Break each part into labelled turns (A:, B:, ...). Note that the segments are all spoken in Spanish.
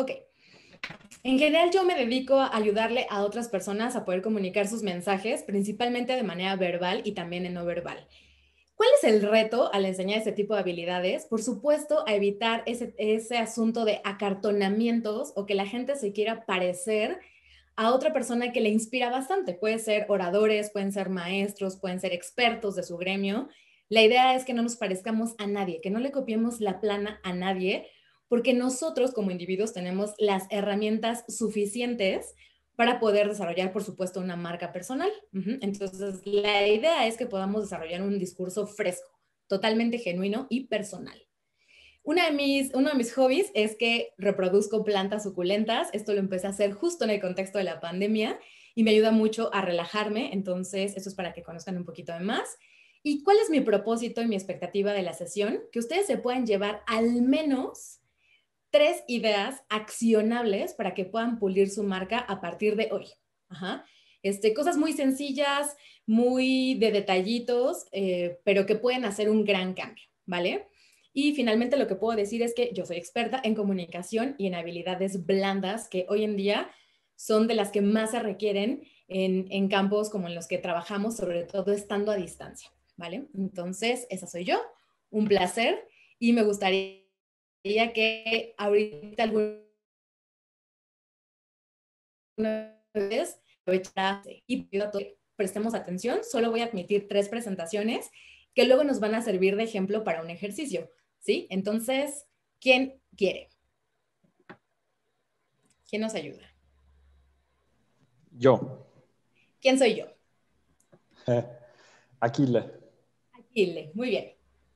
A: Ok. En general yo me dedico a ayudarle a otras personas a poder comunicar sus mensajes, principalmente de manera verbal y también en no verbal. ¿Cuál es el reto al enseñar este tipo de habilidades? Por supuesto, a evitar ese asunto de acartonamientos o que la gente se quiera parecer a otra persona que le inspira bastante. Puede ser oradores, pueden ser maestros, pueden ser expertos de su gremio. La idea es que no nos parezcamos a nadie, que no le copiemos la plana a nadie, porque nosotros como individuos tenemos las herramientas suficientes para poder desarrollar, por supuesto, una marca personal. Entonces, la idea es que podamos desarrollar un discurso fresco, totalmente genuino y personal. Uno de mis hobbies es que reproduzco plantas suculentas. Esto lo empecé a hacer justo en el contexto de la pandemia y me ayuda mucho a relajarme. Entonces, esto es para que conozcan un poquito de más. ¿Y cuál es mi propósito y mi expectativa de la sesión? Que ustedes se puedan llevar al menos 3 ideas accionables para que puedan pulir su marca a partir de hoy. Ajá. Cosas muy sencillas, muy de detallitos, pero que pueden hacer un gran cambio, ¿vale? Y finalmente lo que puedo decir es que yo soy experta en comunicación y en habilidades blandas que hoy en día son de las que más se requieren en campos como en los que trabajamos, sobre todo estando a distancia, ¿vale? Entonces, esa soy yo. Un placer y me gustaría que ahorita alguna vez y prestemos atención. Solo voy a admitir 3 presentaciones que luego nos van a servir de ejemplo para un ejercicio, ¿sí? Entonces, ¿quién quiere? ¿Quién nos ayuda?
B: Yo.
A: ¿Quién soy yo?
B: Aquile.
A: Aquile, muy bien.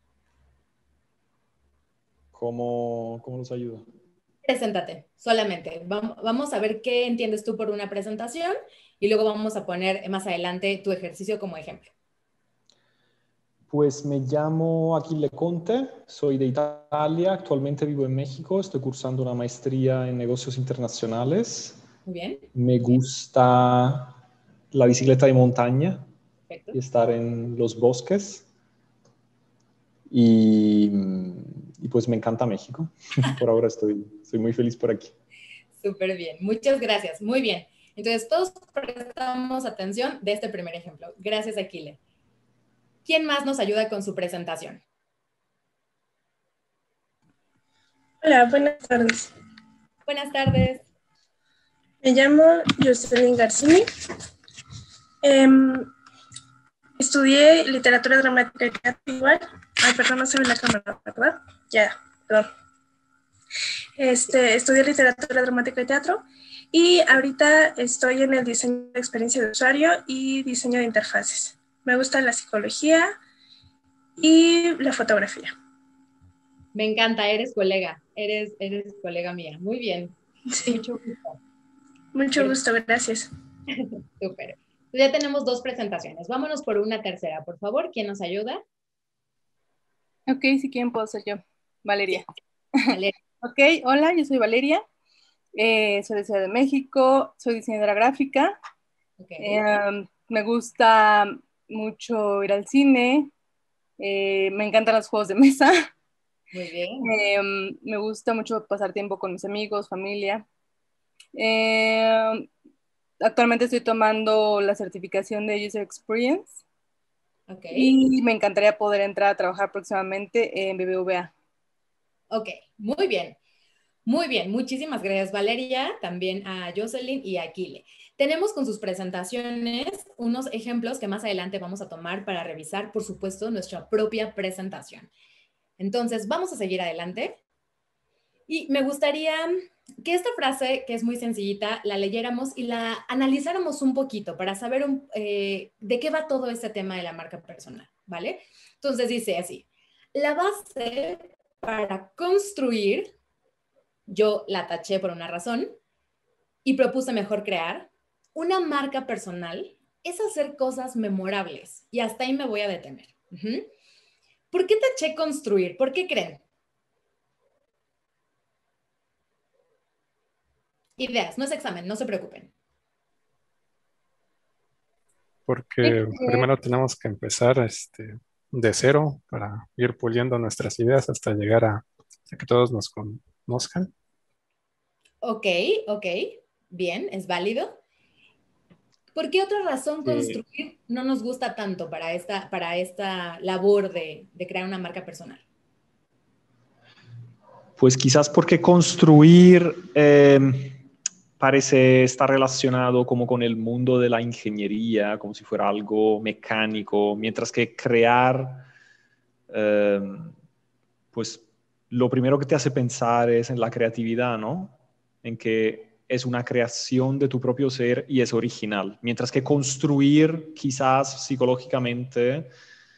B: ¿Cómo los ayuda?
A: Preséntate, solamente. Vamos a ver qué entiendes tú por una presentación y luego vamos a poner más adelante tu ejercicio como ejemplo.
B: Pues me llamo Achille Conte, soy de Italia, actualmente vivo en México, estoy cursando una maestría en negocios internacionales.
A: Muy bien.
B: Me gusta la bicicleta de montaña
A: Perfecto.
B: y estar en los bosques. Y, y pues me encanta México. Por ahora estoy muy feliz por aquí.
A: Súper bien, muchas gracias, muy bien. Entonces, todos prestamos atención de este primer ejemplo. Gracias, Aquile. ¿Quién más nos ayuda con su presentación?
C: Hola, buenas tardes.
A: Buenas tardes.
C: Me llamo Jocelyn Garcini. Estudié literatura dramática y teatro igual. Ay, perdón, no se ve la cámara, ¿verdad? Ya, perdón. Estudié literatura dramática y teatro y ahorita estoy en el diseño de experiencia de usuario y diseño de interfaces. Me gusta la psicología y la fotografía.
A: Me encanta, eres colega mía. Muy bien.
C: Sí.
A: Mucho gusto.
C: Mucho gusto, gracias.
A: Súper. Ya tenemos 2 presentaciones. Vámonos por una tercera, por favor. ¿Quién nos ayuda?
D: Ok, si quieren puedo ser yo, Valeria.
A: Valeria.
D: Ok, hola, yo soy Valeria, soy de Ciudad de México, soy diseñadora gráfica.
A: Okay.
D: Me gusta mucho ir al cine, me encantan los juegos de mesa.
A: Muy bien.
D: Me gusta mucho pasar tiempo con mis amigos, familia. Eh, Actualmente estoy tomando la certificación de User Experience.
A: Okay.
D: Y me encantaría poder entrar a trabajar próximamente en BBVA.
A: Ok, muy bien. Muy bien, muchísimas gracias Valeria, también a Jocelyn y a Aquile. Tenemos con sus presentaciones unos ejemplos que más adelante vamos a tomar para revisar, por supuesto, nuestra propia presentación. Entonces, vamos a seguir adelante. Y me gustaría que esta frase, que es muy sencillita, la leyéramos y la analizáramos un poquito para saber de qué va todo este tema de la marca personal, ¿vale? Entonces dice así, la base para construir, yo la taché por una razón y propuse mejor crear, una marca personal es hacer cosas memorables y hasta ahí me voy a detener. ¿Por qué taché construir? ¿Por qué creen? Ideas, no es examen, no se preocupen.
E: Porque primero tenemos que empezar de cero para ir puliendo nuestras ideas hasta llegar a que todos nos conozcan.
A: Ok, ok, bien, es válido. ¿Por qué otra razón construir no nos gusta tanto para esta labor de crear una marca personal?
B: Pues quizás porque construir parece estar relacionado como con el mundo de la ingeniería, como si fuera algo mecánico, mientras que crear, eh, pues lo primero que te hace pensar es en la creatividad, ¿no? En que es una creación de tu propio ser y es original, mientras que construir quizás psicológicamente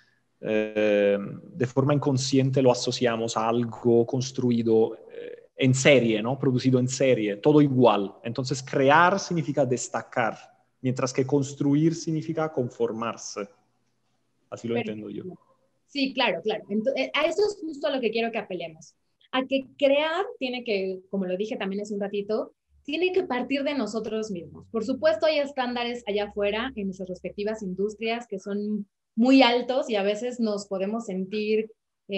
B: de forma inconsciente lo asociamos a algo construido en serie, ¿no? Producido en serie, todo igual. Entonces, crear significa destacar, mientras que construir significa conformarse. Así lo entiendo yo.
A: Sí, claro, claro. Entonces, a eso es justo a lo que quiero que apelemos. A que crear tiene que, como lo dije también hace un ratito, tiene que partir de nosotros mismos. Por supuesto, hay estándares allá afuera en nuestras respectivas industrias que son muy altos y a veces nos podemos sentir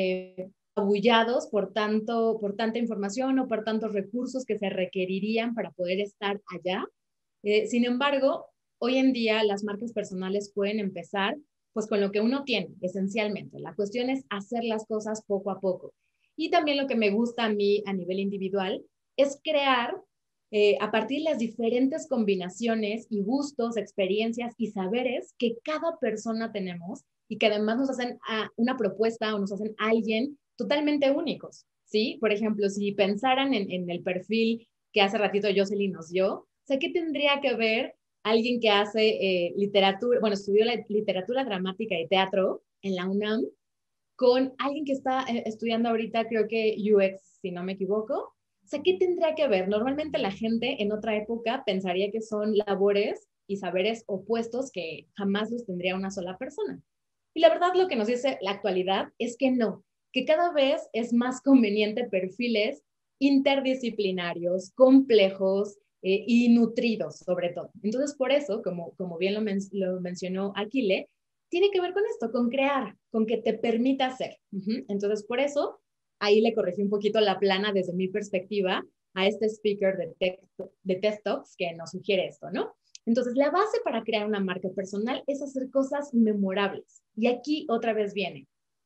A: abullados por tanta información o por tantos recursos que se requerirían para poder estar allá. Sin embargo, hoy en día las marcas personales pueden empezar pues con lo que uno tiene, esencialmente. La cuestión es hacer las cosas poco a poco. Y también lo que me gusta a mí a nivel individual es crear a partir de las diferentes combinaciones y gustos, experiencias y saberes que cada persona tenemos y que además nos hacen una propuesta o nos hacen alguien totalmente únicos, ¿sí? Por ejemplo, si pensaran en el perfil que hace ratito Jocelyn nos dio, o sea, ¿qué tendría que ver alguien que hace literatura, bueno, estudió la literatura dramática y teatro en la UNAM, con alguien que está estudiando ahorita, creo que UX, si no me equivoco? O sea, ¿qué tendría que ver? Normalmente la gente en otra época pensaría que son labores y saberes opuestos que jamás los tendría una sola persona. Y la verdad lo que nos dice la actualidad es que no, que cada vez es más conveniente perfiles interdisciplinarios, complejos, y nutridos sobre todo. Entonces, por eso, como bien lo mencionó Aquile, tiene que ver con esto, con crear, con que te permita hacer. Entonces, por eso, ahí le corregí un poquito la plana desde mi perspectiva a este speaker de TED Talks que nos sugiere esto, ¿no? Entonces, la base para crear una marca personal es hacer cosas memorables. Y aquí otra vez viene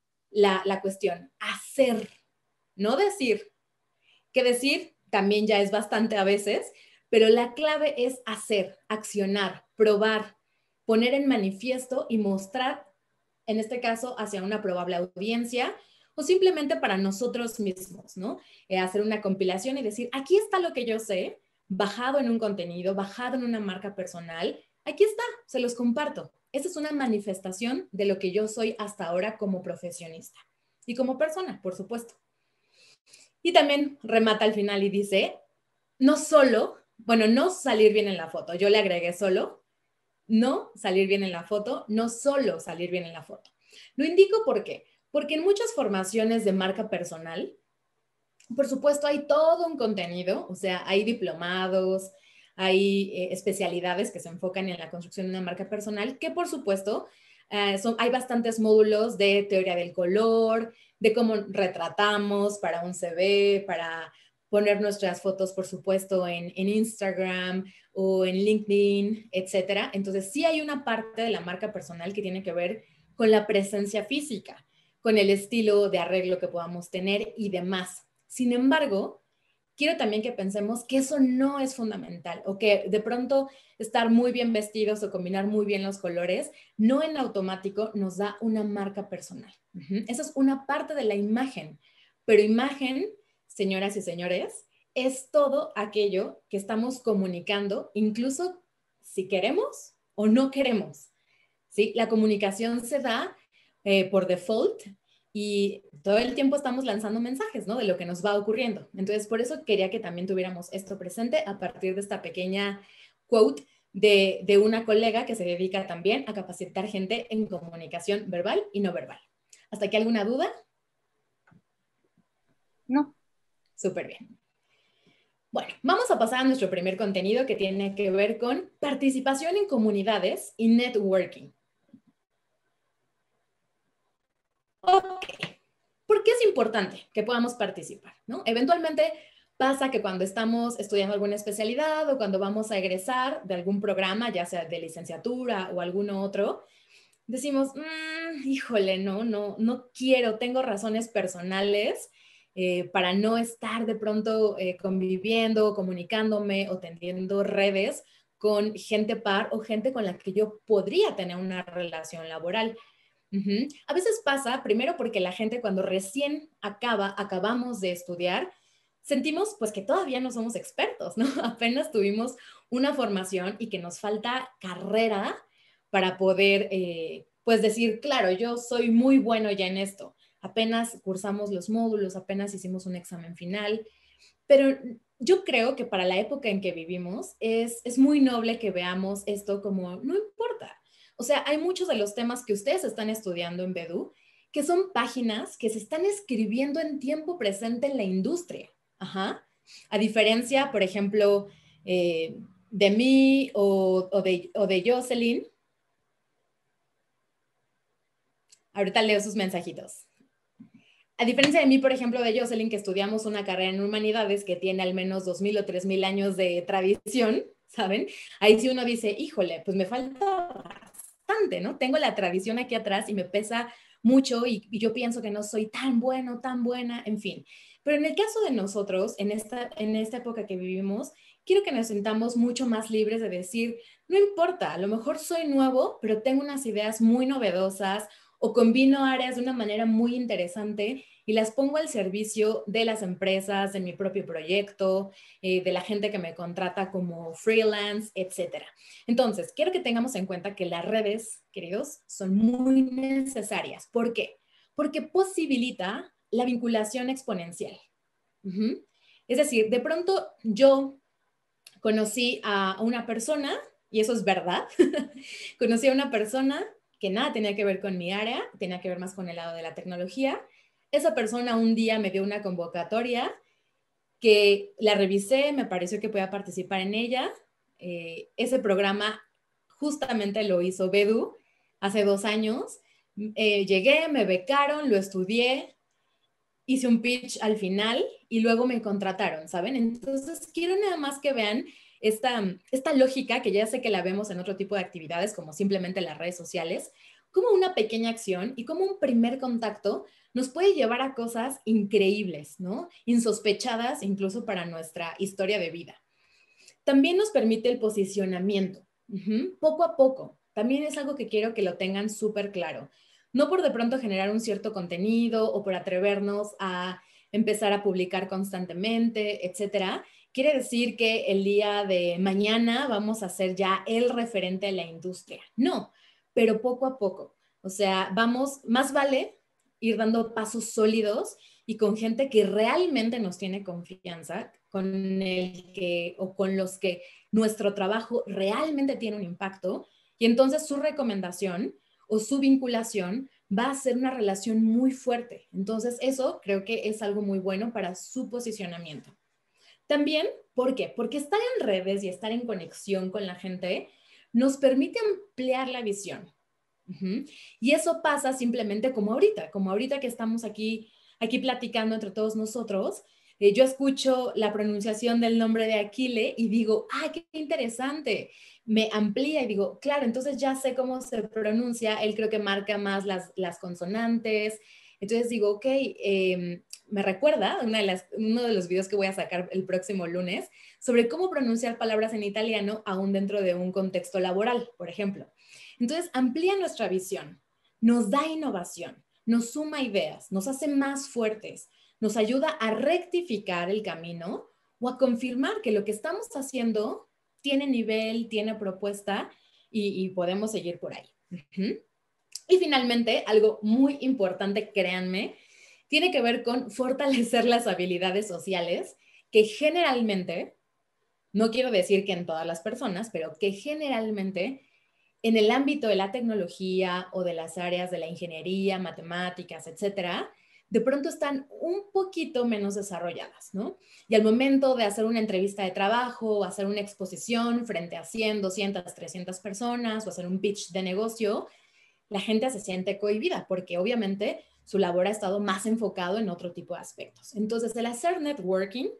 A: la cuestión, hacer, no decir, que decir también ya es bastante a veces, pero la clave es hacer, accionar, probar, poner en manifiesto y mostrar, en este caso, hacia una probable audiencia o simplemente para nosotros mismos, ¿no? Hacer una compilación y decir, aquí está lo que yo sé, bajado en un contenido, bajado en una marca personal, aquí está, se los comparto. Esa es una manifestación de lo que yo soy hasta ahora como profesionista y como persona, por supuesto. Y también remata al final y dice, no solo, bueno, no salir bien en la foto, yo le agregué solo, no salir bien en la foto, no solo salir bien en la foto. Lo indico ¿por qué? Porque en muchas formaciones de marca personal, por supuesto, hay todo un contenido, o sea, hay diplomados, hay especialidades que se enfocan en la construcción de una marca personal, que por supuesto hay bastantes módulos de teoría del color, de cómo retratamos para un CV, para poner nuestras fotos, por supuesto, en Instagram o en LinkedIn, etcétera. Entonces, sí hay una parte de la marca personal que tiene que ver con la presencia física, con el estilo de arreglo que podamos tener y demás. Sin embargo, quiero también que pensemos que eso no es fundamental o que de pronto estar muy bien vestidos o combinar muy bien los colores no en automático nos da una marca personal. Esa es una parte de la imagen, pero imagen, señoras y señores, es todo aquello que estamos comunicando, incluso si queremos o no queremos. ¿Sí? La comunicación se da por default y todo el tiempo estamos lanzando mensajes, ¿no? De lo que nos va ocurriendo. Entonces, por eso quería que también tuviéramos esto presente a partir de esta pequeña quote de una colega que se dedica también a capacitar gente en comunicación verbal y no verbal. ¿Hasta aquí alguna duda?
D: No.
A: Súper bien. Bueno, vamos a pasar a nuestro primer contenido que tiene que ver con participación en comunidades y networking. Ok, ¿por qué es importante que podamos participar? ¿No? Eventualmente pasa que cuando estamos estudiando alguna especialidad o cuando vamos a egresar de algún programa, ya sea de licenciatura o alguno otro, decimos, híjole, no quiero, tengo razones personales para no estar de pronto conviviendo, comunicándome o tendiendo redes con gente par o gente con la que yo podría tener una relación laboral. A veces pasa, primero porque la gente cuando recién acabamos de estudiar, sentimos pues que todavía no somos expertos, ¿no? Apenas tuvimos una formación y que nos falta carrera para poder pues decir, claro, yo soy muy bueno ya en esto. Apenas cursamos los módulos, apenas hicimos un examen final, pero yo creo que para la época en que vivimos es muy noble que veamos esto como, no importa. O sea, hay muchos de los temas que ustedes están estudiando en Bedu que son páginas que se están escribiendo en tiempo presente en la industria. Ajá. A diferencia, por ejemplo, de mí o de Jocelyn. Ahorita leo sus mensajitos. A diferencia de mí, por ejemplo, de Jocelyn, que estudiamos una carrera en humanidades que tiene al menos 2000 o 3000 años de tradición, ¿saben? Ahí sí uno dice, híjole, pues me falta bastante, ¿no? Tengo la tradición aquí atrás y me pesa mucho y yo pienso que no soy tan bueno, tan buena, en fin. Pero en el caso de nosotros, en esta época que vivimos, quiero que nos sintamos mucho más libres de decir, no importa, a lo mejor soy nuevo, pero tengo unas ideas muy novedosas o combino áreas de una manera muy interesante y las pongo al servicio de las empresas, de mi propio proyecto, de la gente que me contrata como freelance, etc. Entonces, quiero que tengamos en cuenta que las redes, queridos, son muy necesarias. ¿Por qué? Porque posibilita la vinculación exponencial. Es decir, de pronto yo conocí a una persona, y eso es verdad, conocí a una persona que nada tenía que ver con mi área, tenía que ver más con el lado de la tecnología. Esa persona un día me dio una convocatoria que la revisé, me pareció que podía participar en ella. Ese programa justamente lo hizo Bedu hace 2 años. Llegué, me becaron, lo estudié, hice un pitch al final y luego me contrataron, ¿saben? Entonces, quiero nada más que vean esta lógica que ya sé que la vemos en otro tipo de actividades, como simplemente las redes sociales, como una pequeña acción y como un primer contacto nos puede llevar a cosas increíbles, ¿no? Insospechadas incluso para nuestra historia de vida. También nos permite el posicionamiento, poco a poco. También es algo que quiero que lo tengan súper claro. No por de pronto generar un cierto contenido o por atrevernos a empezar a publicar constantemente, etcétera. Quiere decir que el día de mañana vamos a ser ya el referente de la industria. No, pero poco a poco. O sea, más vale ir dando pasos sólidos y con gente que realmente nos tiene confianza, con el que o con los que nuestro trabajo realmente tiene un impacto, y entonces su recomendación o su vinculación va a ser una relación muy fuerte. Entonces eso creo que es algo muy bueno para su posicionamiento. También, ¿por qué? Porque estar en redes y estar en conexión con la gente nos permite ampliar la visión. Y eso pasa simplemente como ahorita que estamos aquí platicando entre todos nosotros. Yo escucho la pronunciación del nombre de Aquile y digo, ¡ay, qué interesante! Me amplía y digo, claro, entonces ya sé cómo se pronuncia. Él creo que marca más las consonantes. Entonces digo, ok, me recuerda uno de los videos que voy a sacar el próximo lunes sobre cómo pronunciar palabras en italiano aún dentro de un contexto laboral, por ejemplo. Entonces, amplía nuestra visión, nos da innovación, nos suma ideas, nos hace más fuertes, nos ayuda a rectificar el camino o a confirmar que lo que estamos haciendo tiene nivel, tiene propuesta y podemos seguir por ahí. Y finalmente, algo muy importante, créanme, tiene que ver con fortalecer las habilidades sociales que generalmente, no quiero decir que en todas las personas, pero que generalmente en el ámbito de la tecnología o de las áreas de la ingeniería, matemáticas, etcétera, de pronto están un poquito menos desarrolladas, ¿no? Y al momento de hacer una entrevista de trabajo o hacer una exposición frente a 100, 200, 300 personas o hacer un pitch de negocio, la gente se siente cohibida porque obviamente su labor ha estado más enfocado en otro tipo de aspectos. Entonces, el hacer networking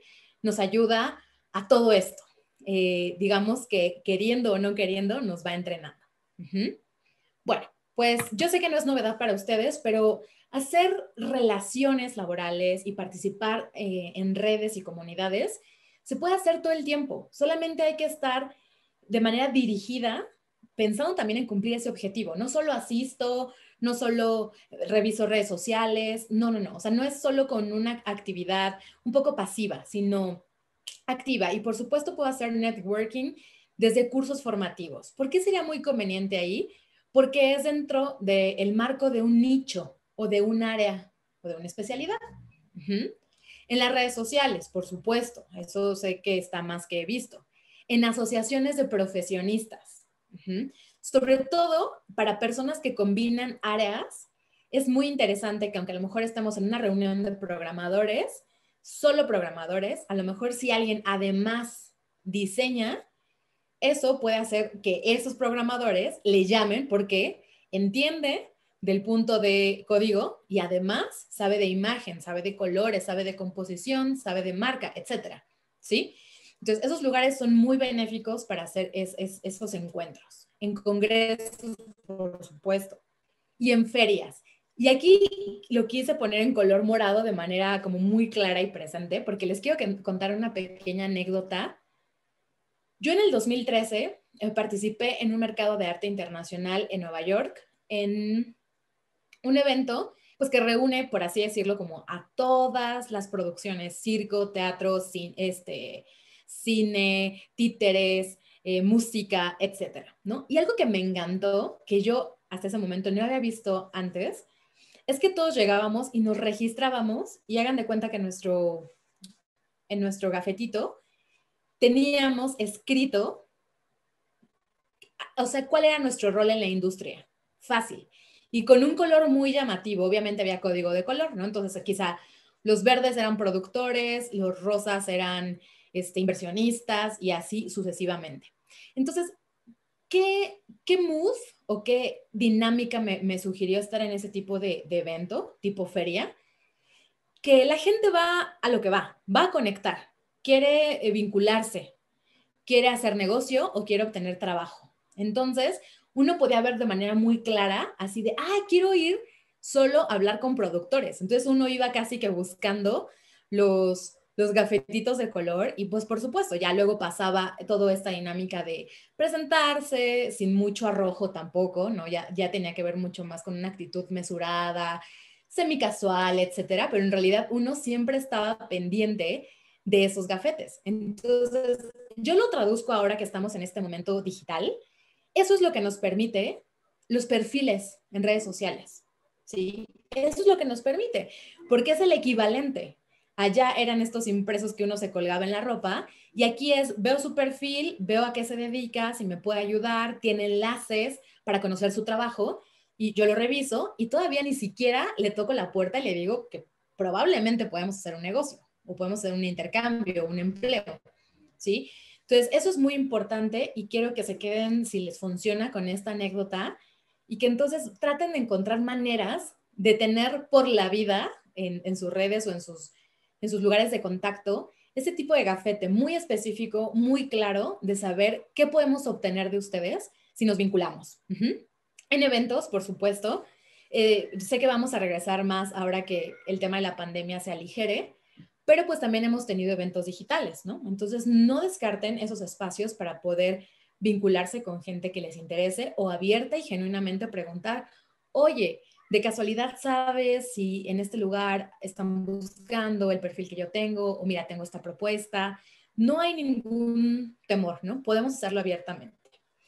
A: nos ayuda a todo esto. Digamos que queriendo o no queriendo nos va entrenando. Bueno, pues yo sé que no es novedad para ustedes, pero hacer relaciones laborales y participar en redes y comunidades se puede hacer todo el tiempo. Solamente hay que estar de manera dirigida, pensando también en cumplir ese objetivo. No solo asisto, no solo reviso redes sociales, no. O sea, no es solo con una actividad un poco pasiva, sino activa. Y por supuesto puedo hacer networking desde cursos formativos. ¿Por qué sería muy conveniente ahí? Porque es dentro del marco de un nicho o de un área o de una especialidad. En las redes sociales, por supuesto, eso sé que está más que visto. En asociaciones de profesionistas. Sobre todo para personas que combinan áreas, es muy interesante que aunque a lo mejor estemos en una reunión de programadores, solo programadores, a lo mejor si alguien además diseña, eso puede hacer que esos programadores le llamen porque entiende del punto de código y además sabe de imagen, sabe de colores, sabe de composición, sabe de marca, etcétera. ¿Sí? Entonces, esos lugares son muy benéficos para hacer esos encuentros. En congresos, por supuesto, y en ferias. Y aquí lo quise poner en color morado de manera como muy clara y presente, porque les quiero contar una pequeña anécdota. Yo en el 2013 participé en un mercado de arte internacional en Nueva York, en un evento pues que reúne, por así decirlo, como a todas las producciones, circo, teatro, cine, títeres, música, etcétera, ¿no? Y algo que me encantó, que yo hasta ese momento no había visto antes, es que todos llegábamos y nos registrábamos y hagan de cuenta que en nuestro gafetito teníamos escrito, o sea, cuál era nuestro rol en la industria. Fácil. Y con un color muy llamativo, obviamente había código de color, ¿no? Entonces quizá los verdes eran productores, los rosas eran inversionistas y así sucesivamente. Entonces, ¿qué mood o qué dinámica me sugirió estar en ese tipo de evento, tipo feria? Que la gente va a lo que va a conectar, quiere vincularse, quiere hacer negocio o quiere obtener trabajo. Entonces, uno podía ver de manera muy clara, así de, quiero ir solo a hablar con productores. Entonces, uno iba casi que buscando los gafetitos de color y pues por supuesto, ya luego pasaba toda esta dinámica de presentarse sin mucho arrojo tampoco, ¿no? Ya tenía que ver mucho más con una actitud mesurada, semicasual, etcétera, pero en realidad uno siempre estaba pendiente de esos gafetes. Entonces, yo lo traduzco ahora que estamos en este momento digital. Eso es lo que nos permite los perfiles en redes sociales, ¿sí? Eso es lo que nos permite, porque es el equivalente. Allá eran estos impresos que uno se colgaba en la ropa y aquí es, veo su perfil, veo a qué se dedica, si me puede ayudar, tiene enlaces para conocer su trabajo y yo lo reviso y todavía ni siquiera le toco la puerta y le digo que probablemente podemos hacer un negocio o podemos hacer un intercambio, un empleo, ¿sí? Entonces, eso es muy importante y quiero que se queden, si les funciona, con esta anécdota y que entonces traten de encontrar maneras de tener por la vida en sus redes o en sus lugares de contacto ese tipo de gafete muy específico, muy claro de saber qué podemos obtener de ustedes si nos vinculamos. En eventos, por supuesto, sé que vamos a regresar más ahora que el tema de la pandemia se aligere, pero pues también hemos tenido eventos digitales, ¿no? Entonces, no descarten esos espacios para poder vincularse con gente que les interese o abierta y genuinamente preguntar, oye, de casualidad sabes si en este lugar están buscando el perfil que yo tengo o mira, tengo esta propuesta. No hay ningún temor, ¿no? Podemos hacerlo abiertamente.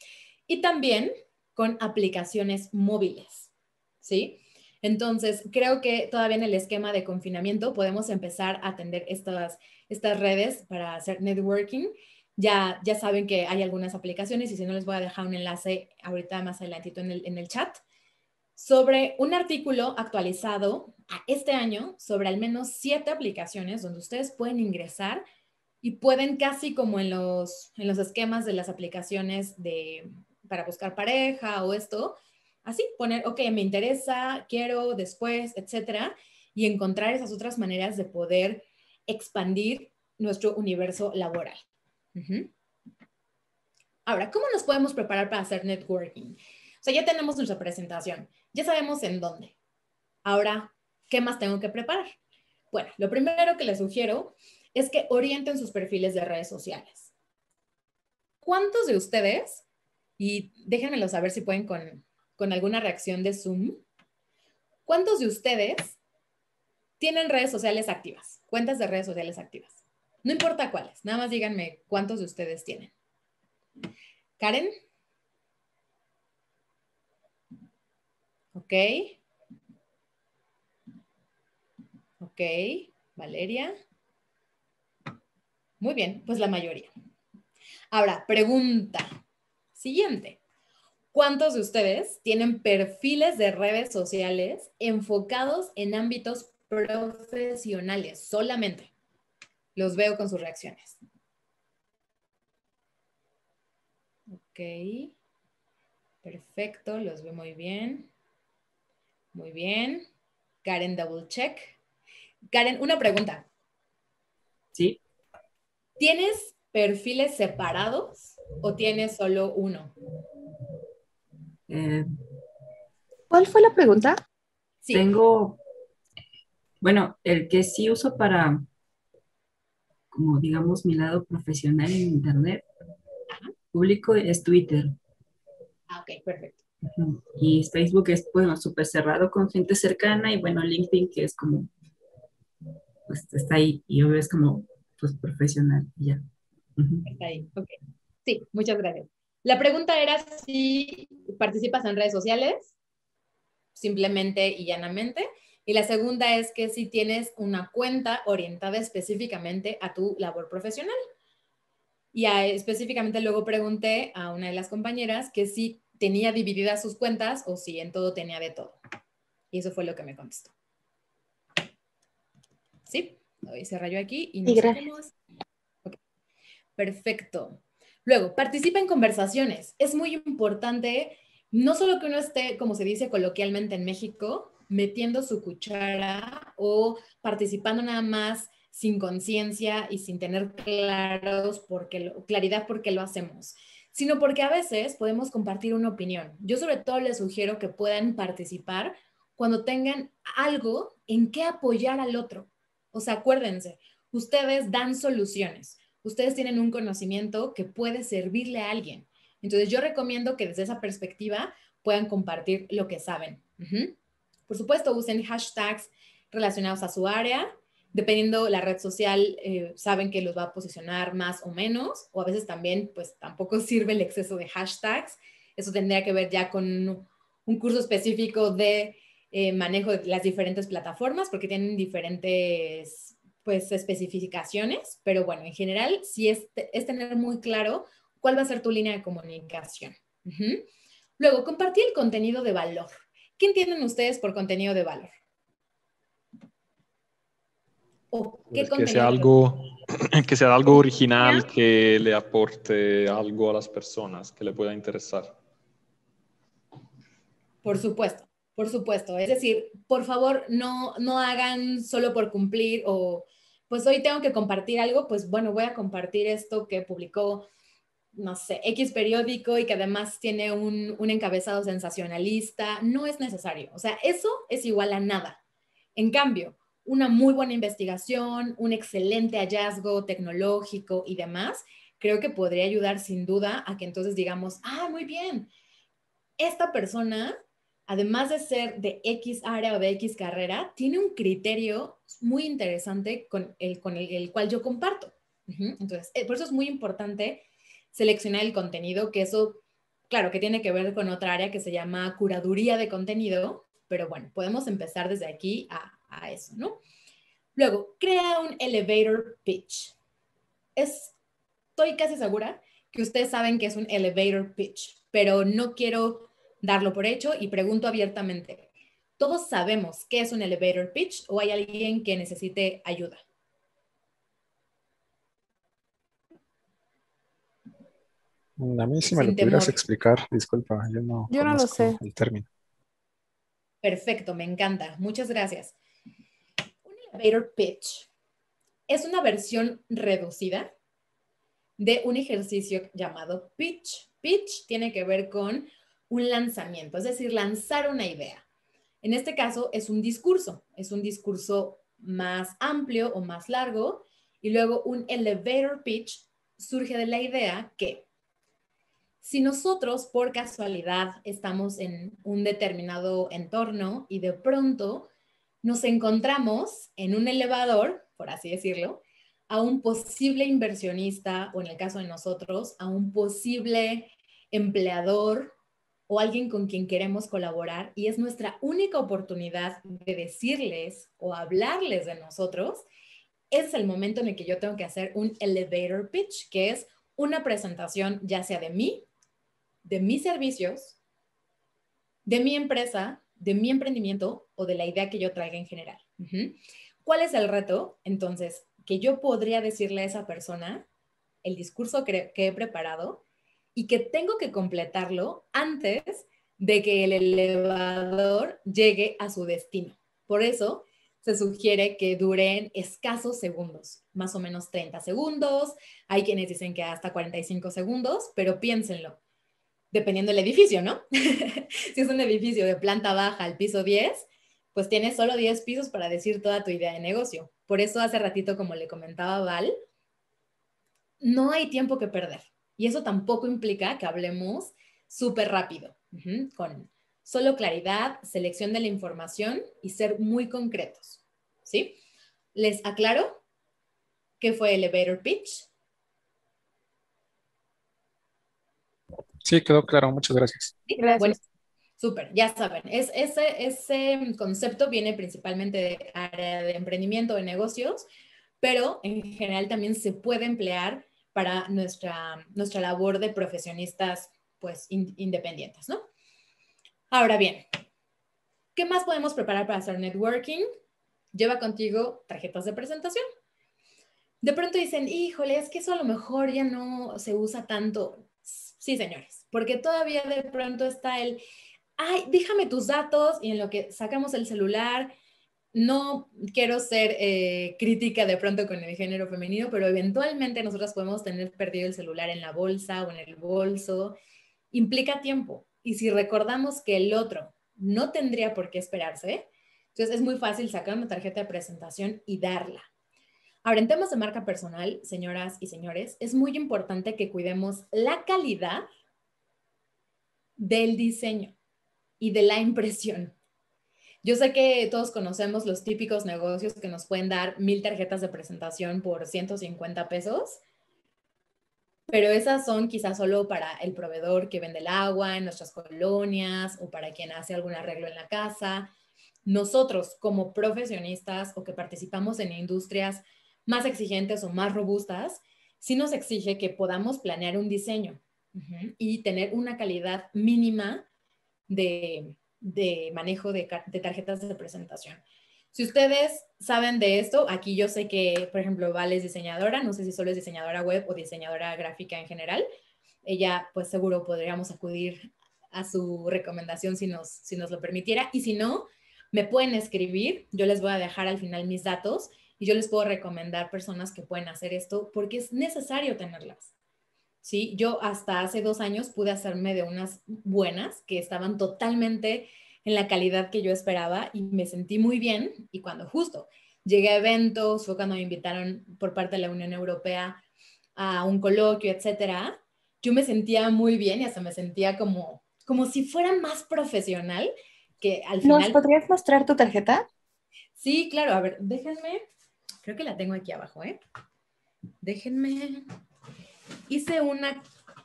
A: Y también con aplicaciones móviles, ¿sí? Entonces, creo que todavía en el esquema de confinamiento podemos empezar a atender estas redes para hacer networking. Ya saben que hay algunas aplicaciones y si no les voy a dejar un enlace ahorita más adelantito en el chat sobre un artículo actualizado a este año sobre al menos 7 aplicaciones donde ustedes pueden ingresar y pueden casi como en los esquemas de las aplicaciones para buscar pareja o esto, así poner, ok, me interesa, quiero, después, etcétera, y encontrar esas otras maneras de poder expandir nuestro universo laboral. Ahora, ¿cómo nos podemos preparar para hacer networking? O sea, ya tenemos nuestra presentación, ya sabemos en dónde. Ahora, ¿qué más tengo que preparar? Bueno, lo primero que les sugiero es que orienten sus perfiles de redes sociales. ¿Cuántos de ustedes, y déjenmelo saber si pueden con alguna reacción de Zoom, cuántos de ustedes tienen redes sociales activas, cuentas de redes sociales activas? No importa cuáles, nada más díganme cuántos de ustedes tienen. ¿Karen? Ok. Ok. ¿Valeria? Muy bien, pues la mayoría. Ahora, pregunta siguiente. ¿Cuántos de ustedes tienen perfiles de redes sociales enfocados en ámbitos profesionales solamente? Los veo con sus reacciones. Ok. Perfecto, los veo muy bien. Muy bien. Karen, double check. Karen, una pregunta.
F: Sí.
A: ¿Tienes perfiles separados o tienes solo uno?
G: ¿Cuál fue la pregunta?
A: Sí.
F: Tengo, bueno, el que sí uso para, como digamos, mi lado profesional en Internet, público es Twitter.
A: Ah, ok, perfecto.
F: Y Facebook es, bueno, súper cerrado con gente cercana y, bueno, LinkedIn que es como, pues está ahí y yo es como, pues profesional y ya.
A: Está ahí, ok. Sí, muchas gracias. La pregunta era si participas en redes sociales, simplemente y llanamente. Y la segunda es que si tienes una cuenta orientada específicamente a tu labor profesional. Y específicamente luego pregunté a una de las compañeras que si tenía divididas sus cuentas o si en todo tenía de todo. Y eso fue lo que me contestó. ¿Sí? Hoy se rayó aquí y no sé cómo es. Okay. Perfecto. Luego, participa en conversaciones. Es muy importante, no solo que uno esté, como se dice coloquialmente en México, metiendo su cuchara o participando nada más sin conciencia y sin tener claridad por qué lo hacemos, sino porque a veces podemos compartir una opinión. Yo sobre todo les sugiero que puedan participar cuando tengan algo en qué apoyar al otro. O sea, acuérdense, ustedes dan soluciones. Ustedes tienen un conocimiento que puede servirle a alguien. Entonces yo recomiendo que desde esa perspectiva puedan compartir lo que saben. Por supuesto, usen hashtags relacionados a su área. Dependiendo la red social, saben que los va a posicionar más o menos, o a veces también, pues tampoco sirve el exceso de hashtags. Eso tendría que ver ya con un curso específico de manejo de las diferentes plataformas, porque tienen diferentes pues especificaciones, pero bueno, en general sí es tener muy claro cuál va a ser tu línea de comunicación. Luego, compartir el contenido de valor. ¿Qué entienden ustedes por contenido de valor? ¿O qué
B: Pues
A: contenido?
B: que sea algo original, que le aporte algo a las personas, que le pueda interesar.
A: Por supuesto, por supuesto. Es decir, por favor, no hagan solo por cumplir o pues hoy tengo que compartir algo, pues bueno, voy a compartir esto que publicó, no sé, X periódico y que además tiene un encabezado sensacionalista. No es necesario. O sea, eso es igual a nada. En cambio, una muy buena investigación, un excelente hallazgo tecnológico y demás, creo que podría ayudar sin duda a que entonces digamos, ah, muy bien, esta persona, además de ser de X área o de X carrera, tiene un criterio muy interesante con el cual yo comparto. Entonces, por eso es muy importante seleccionar el contenido, que eso, claro, que tiene que ver con otra área que se llama curaduría de contenido, pero bueno, podemos empezar desde aquí a eso, ¿no? Luego, crea un elevator pitch. Estoy casi segura que ustedes saben que es un elevator pitch, pero no quiero darlo por hecho y pregunto abiertamente. ¿Todos sabemos qué es un elevator pitch o hay alguien que necesite ayuda?
E: A mí si me lo
A: Sin
E: pudieras
A: temor.
E: explicar, disculpa, yo no
G: Yo no lo
E: conozco
G: sé.
E: el término.
A: Perfecto, me encanta. Muchas gracias. Un elevator pitch es una versión reducida de un ejercicio llamado pitch. Pitch tiene que ver con un lanzamiento, es decir, lanzar una idea. En este caso es un discurso más amplio o más largo, y luego un elevator pitch surge de la idea que si nosotros por casualidad estamos en un determinado entorno y de pronto nos encontramos en un elevador, por así decirlo, a un posible inversionista, o en el caso de nosotros, a un posible empleador o alguien con quien queremos colaborar, y es nuestra única oportunidad de decirles o hablarles de nosotros, es el momento en el que yo tengo que hacer un elevator pitch, que es una presentación ya sea de mí, de mis servicios, de mi empresa, de mi emprendimiento o de la idea que yo traiga en general. ¿Cuál es el reto? Entonces, que yo podría decirle a esa persona el discurso que he preparado y que tengo que completarlo antes de que el elevador llegue a su destino. Por eso se sugiere que duren escasos segundos, más o menos 30 segundos. Hay quienes dicen que hasta 45 segundos, pero piénsenlo. Dependiendo del edificio, ¿no? Si es un edificio de planta baja al piso 10, pues tienes solo 10 pisos para decir toda tu idea de negocio. Por eso hace ratito, como le comentaba Val, no hay tiempo que perder. Y eso tampoco implica que hablemos súper rápido, con solo claridad, selección de la información y ser muy concretos, ¿sí? Les aclaro qué fue elevator pitch.
E: Sí, quedó claro. Muchas gracias.
A: ¿Sí?
D: Gracias.
A: Bueno, súper, ya saben, ese concepto viene principalmente de área de emprendimiento, de negocios, pero en general también se puede emplear para nuestra labor de profesionistas, pues, independientes, ¿no? Ahora bien, ¿qué más podemos preparar para hacer networking? Lleva contigo tarjetas de presentación. De pronto dicen, híjole, es que eso a lo mejor ya no se usa tanto. Sí, señores, porque todavía de pronto está el, ay, déjame tus datos, y en lo que sacamos el celular, no quiero ser crítica de pronto con el género femenino, pero eventualmente nosotras podemos tener perdido el celular en la bolsa o en el bolso. Implica tiempo. Y si recordamos que el otro no tendría por qué esperarse, entonces es muy fácil sacar una tarjeta de presentación y darla. Ahora, en temas de marca personal, señoras y señores, es muy importante que cuidemos la calidad del diseño y de la impresión. Yo sé que todos conocemos los típicos negocios que nos pueden dar 1000 tarjetas de presentación por 150 pesos, pero esas son quizás solo para el proveedor que vende el agua en nuestras colonias o para quien hace algún arreglo en la casa. Nosotros, como profesionistas o que participamos en industrias más exigentes o más robustas, sí nos exige que podamos planear un diseño y tener una calidad mínima de manejo de tarjetas de presentación. Si ustedes saben de esto, aquí yo sé que, por ejemplo, Val es diseñadora, no sé si solo es diseñadora web o diseñadora gráfica en general. Ella, pues seguro podríamos acudir a su recomendación si nos lo permitiera. Y si no, me pueden escribir, yo les voy a dejar al final mis datos y yo les puedo recomendar personas que pueden hacer esto porque es necesario tenerlas. ¿Sí? Yo hasta hace 2 años pude hacerme de unas buenas que estaban totalmente en la calidad que yo esperaba y me sentí muy bien. Y cuando justo llegué a eventos, fue cuando me invitaron por parte de la Unión Europea a un coloquio, etcétera, yo me sentía muy bien y hasta me sentía como si fuera más profesional, que al final...
G: ¿Nos podrías mostrar tu tarjeta?
A: Sí, claro, a ver, déjenme, creo que la tengo aquí abajo, déjenme... Hice una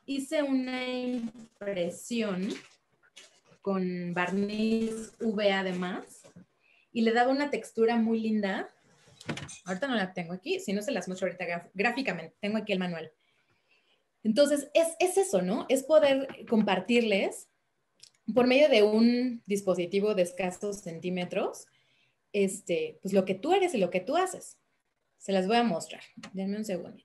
A: impresión con barniz UV además y le daba una textura muy linda. Ahorita no la tengo aquí, si no se las muestro ahorita gráficamente. Tengo aquí el manual. Entonces, es eso, ¿no? Es poder compartirles por medio de un dispositivo de escasos centímetros, pues lo que tú eres y lo que tú haces. Se las voy a mostrar. Denme un segundito.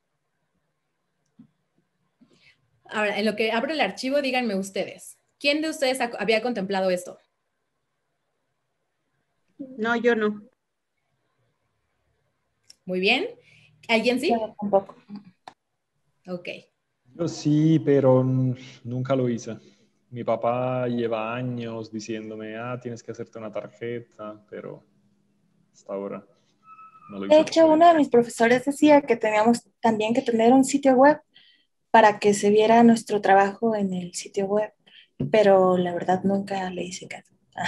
A: Ahora, en lo que abro el archivo, díganme ustedes, ¿quién de ustedes había contemplado esto?
H: No, yo no.
A: Muy bien. ¿Alguien sí?
G: Yo tampoco.
A: Ok.
B: Yo sí, pero nunca lo hice. Mi papá lleva años diciéndome, tienes que hacerte una tarjeta, pero hasta ahora no lo
G: De
B: hice
G: hecho,
B: todavía.
G: uno de mis profesores decía que teníamos también que tener un sitio web para que se viera nuestro trabajo en el sitio web, pero la verdad nunca le hice caso.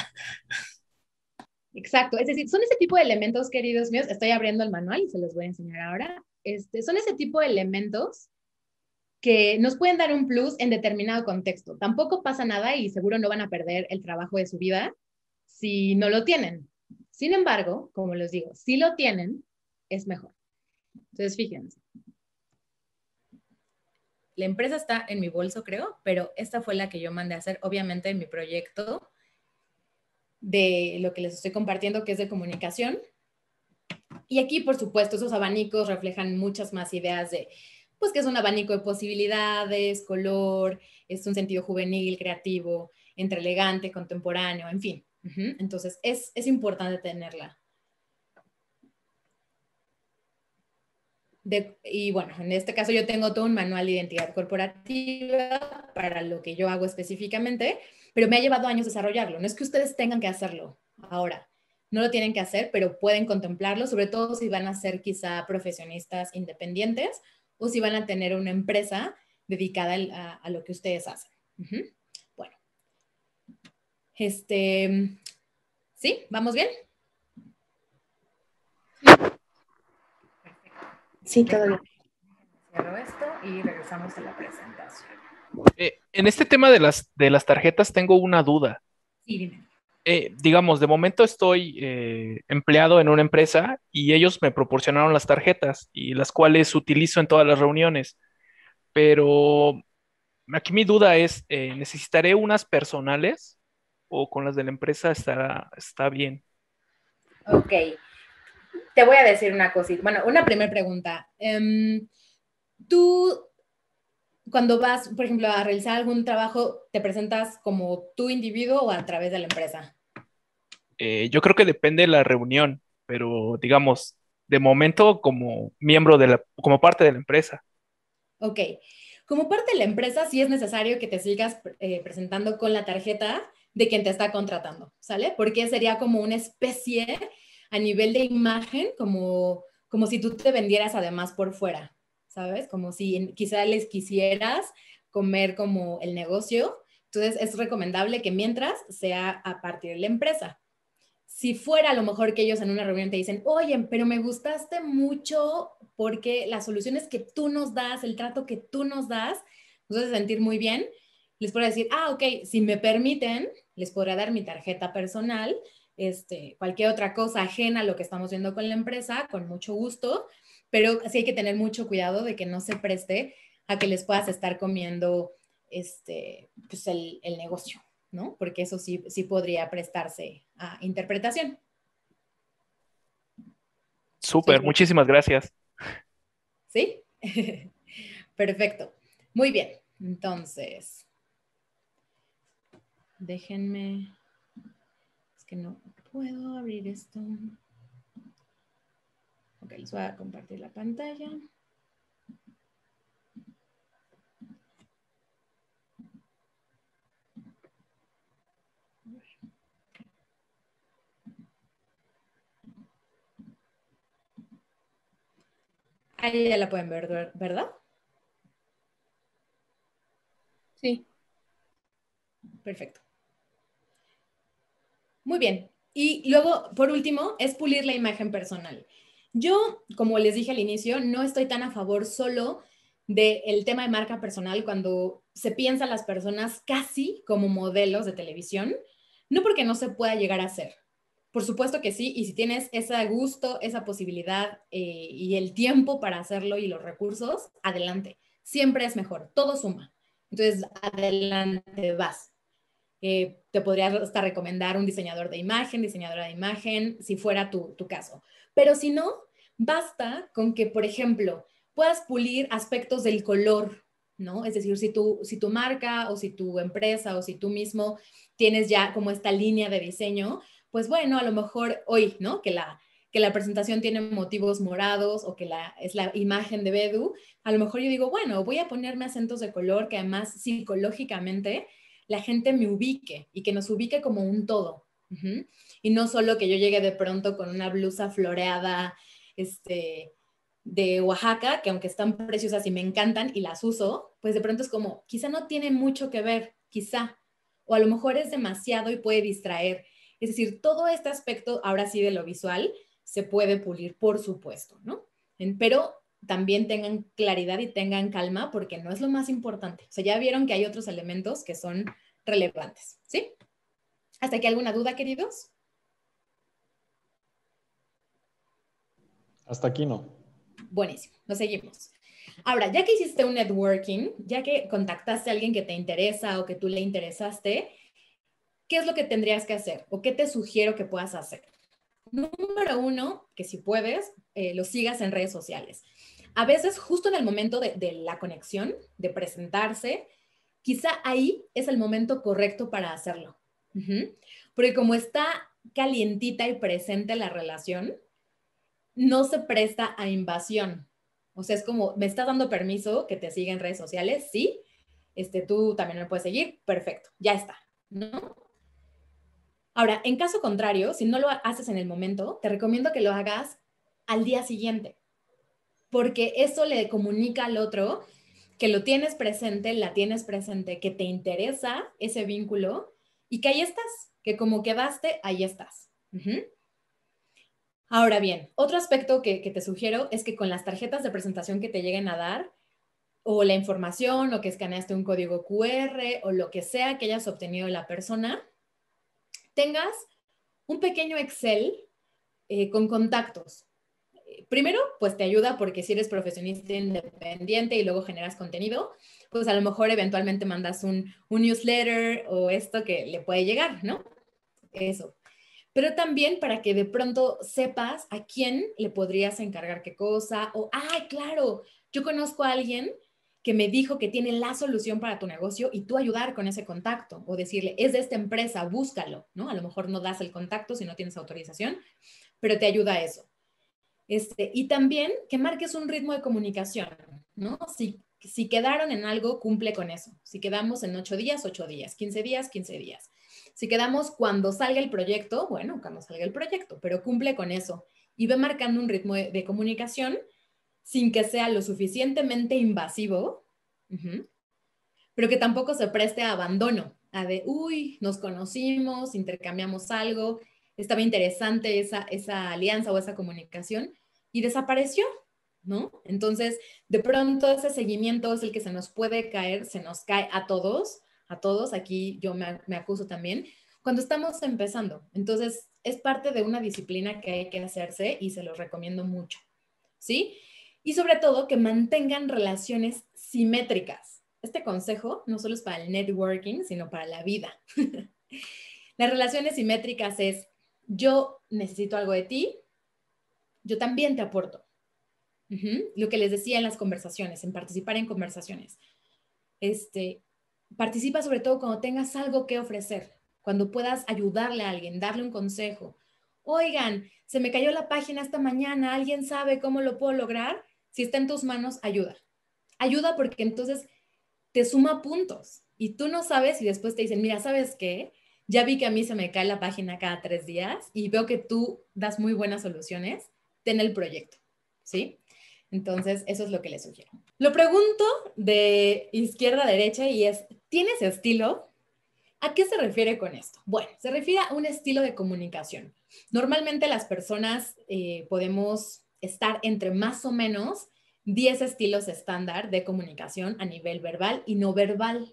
A: Exacto, es decir, son ese tipo de elementos, queridos míos, estoy abriendo el manual y se los voy a enseñar ahora. Son ese tipo de elementos que nos pueden dar un plus en determinado contexto. Tampoco pasa nada y seguro no van a perder el trabajo de su vida si no lo tienen. Sin embargo, como les digo, si lo tienen, es mejor. Entonces, fíjense. La empresa está en mi bolso, creo, pero esta fue la que yo mandé a hacer, obviamente, en mi proyecto de lo que les estoy compartiendo, que es de comunicación. Y aquí, por supuesto, esos abanicos reflejan muchas más ideas de, pues, que es un abanico de posibilidades, color, es un sentido juvenil, creativo, entre elegante, contemporáneo, en fin. Entonces, es importante tenerla. Y bueno, en este caso yo tengo todo un manual de identidad corporativa para lo que yo hago específicamente, pero me ha llevado años desarrollarlo. No es que ustedes tengan que hacerlo ahora, no lo tienen que hacer, pero pueden contemplarlo, sobre todo si van a ser quizá profesionistas independientes o si van a tener una empresa dedicada a lo que ustedes hacen. Bueno, ¿sí? ¿Vamos bien?
G: Sí, todo bien.
A: Cierro esto y regresamos a la presentación.
H: En este tema de las tarjetas tengo una duda.
A: Sí, dime.
H: Digamos, de momento estoy empleado en una empresa y ellos me proporcionaron las tarjetas y las cuales utilizo en todas las reuniones, pero aquí mi duda es, ¿necesitaré unas personales o con las de la empresa está bien?
A: Ok, te voy a decir una cosita. Bueno, una primera pregunta. Tú, cuando vas, por ejemplo, a realizar algún trabajo, ¿te presentas como tu individuo o a través de la empresa?
H: Yo creo que depende de la reunión, pero digamos, de momento como miembro como parte de la empresa.
A: Ok. Como parte de la empresa, sí es necesario que te sigas presentando con la tarjeta de quien te está contratando, ¿sale? Porque sería como una especie a nivel de imagen, como si tú te vendieras además por fuera, ¿sabes? Como si quizá les quisieras comer como el negocio. Entonces, es recomendable que mientras sea a partir de la empresa. Si fuera a lo mejor que ellos en una reunión te dicen, oye, pero me gustaste mucho porque las soluciones que tú nos das, el trato que tú nos das, nos hace sentir muy bien, les puedo decir, ok, si me permiten, les podré dar mi tarjeta personal, cualquier otra cosa ajena a lo que estamos viendo con la empresa, con mucho gusto, pero sí hay que tener mucho cuidado de que no se preste a que les puedas estar comiendo pues el negocio, ¿no? Porque eso sí podría prestarse a interpretación.
H: Súper, muchísimas gracias.
A: ¿Sí? Perfecto. Muy bien. Entonces, déjenme. Es que no puedo abrir esto. Ok, les voy a compartir la pantalla. Ahí ya la pueden ver, ¿verdad?
D: Sí.
A: Perfecto. Muy bien. Y luego, por último, es pulir la imagen personal. Yo, como les dije al inicio, no estoy tan a favor solo del tema de marca personal cuando se piensan las personas casi como modelos de televisión, no porque no se pueda llegar a hacer. Por supuesto que sí, y si tienes ese gusto, esa posibilidad y el tiempo para hacerlo y los recursos, adelante. Siempre es mejor, todo suma. Entonces, adelante, vas. Te podría hasta recomendar un diseñador de imagen, diseñadora de imagen, si fuera tu caso. Pero si no, basta con que, por ejemplo, puedas pulir aspectos del color, ¿no? Es decir, si tu marca o si tu empresa o si tú mismo tienes ya como esta línea de diseño, pues bueno, a lo mejor hoy, ¿no? Que que la presentación tiene motivos morados o que es la imagen de Bedu, a lo mejor yo digo, bueno, voy a ponerme acentos de color que además psicológicamente la gente me ubique y que nos ubique como un todo. Y no solo que yo llegue de pronto con una blusa floreada de Oaxaca, que aunque están preciosas y me encantan y las uso, pues de pronto es como, quizá no tiene mucho que ver, quizá, o a lo mejor es demasiado y puede distraer. Es decir, todo este aspecto, ahora sí de lo visual, se puede pulir, por supuesto, ¿no? Pero también tengan claridad y tengan calma porque no es lo más importante. O sea, ya vieron que hay otros elementos que son relevantes, ¿sí? ¿Hasta aquí alguna duda, queridos?
B: Hasta aquí no.
A: Buenísimo, nos seguimos. Ahora, ya que hiciste un networking, ya que contactaste a alguien que te interesa o que tú le interesaste, ¿qué es lo que tendrías que hacer? ¿O qué te sugiero que puedas hacer? Número uno, que si puedes, lo sigas en redes sociales. A veces, justo en el momento de la conexión, de presentarse, quizá ahí es el momento correcto para hacerlo. Porque como está calientita y presente la relación, no se presta a invasión. O sea, es como, ¿me estás dando permiso que te siga en redes sociales? Sí. Tú también me puedes seguir. Perfecto, ya está, ¿no? Ahora, en caso contrario, si no lo haces en el momento, te recomiendo que lo hagas al día siguiente, porque eso le comunica al otro que lo tienes presente, la tienes presente, que te interesa ese vínculo y que ahí estás, que como quedaste, ahí estás. Ahora bien, otro aspecto que te sugiero es que con las tarjetas de presentación que te lleguen a dar, o la información, o que escaneaste un código QR, o lo que sea que hayas obtenido de la persona, tengas un pequeño Excel con contactos. Primero, pues te ayuda porque si eres profesionista independiente y luego generas contenido, pues a lo mejor eventualmente mandas un newsletter o esto que le puede llegar, ¿no? Eso. Pero también para que de pronto sepas a quién le podrías encargar qué cosa, o, ¡ay, claro! Yo conozco a alguien que me dijo que tiene la solución para tu negocio y tú ayudar con ese contacto, o decirle, es de esta empresa, búscalo, ¿no? A lo mejor no das el contacto si no tienes autorización, pero te ayuda a eso. Y también que marques un ritmo de comunicación, ¿no? Si quedaron en algo, cumple con eso. Si quedamos en 8 días, 8 días, 15 días, 15 días. Si quedamos cuando salga el proyecto, bueno, cuando salga el proyecto, pero cumple con eso. Y ve marcando un ritmo de comunicación sin que sea lo suficientemente invasivo, pero que tampoco se preste a abandono, a de, uy, nos conocimos, intercambiamos algo, estaba interesante esa alianza o esa comunicación y desapareció, ¿no? Entonces, de pronto ese seguimiento es el que se nos puede caer, se nos cae a todos, aquí yo me acuso también, cuando estamos empezando. Entonces, es parte de una disciplina que hay que hacerse y se los recomiendo mucho, ¿sí? Y sobre todo que mantengan relaciones simétricas. Este consejo no solo es para el networking, sino para la vida. Las relaciones simétricas es, yo necesito algo de ti, yo también te aporto. Lo que les decía en las conversaciones, en participar en conversaciones. Participa sobre todo cuando tengas algo que ofrecer, cuando puedas ayudarle a alguien, darle un consejo. Oigan, se me cayó la página esta mañana, ¿alguien sabe cómo lo puedo lograr? Si está en tus manos, ayuda. Ayuda porque entonces te suma puntos y tú no sabes y después te dicen, mira, ¿sabes qué? Ya vi que a mí se me cae la página cada 3 días y veo que tú das muy buenas soluciones, ten el proyecto, ¿sí? Entonces, eso es lo que les sugiero. Lo pregunto de izquierda a derecha y es, ¿tienes estilo? ¿A qué se refiere con esto? Bueno, se refiere a un estilo de comunicación. Normalmente las personas podemos estar entre más o menos 10 estilos estándar de comunicación a nivel verbal y no verbal.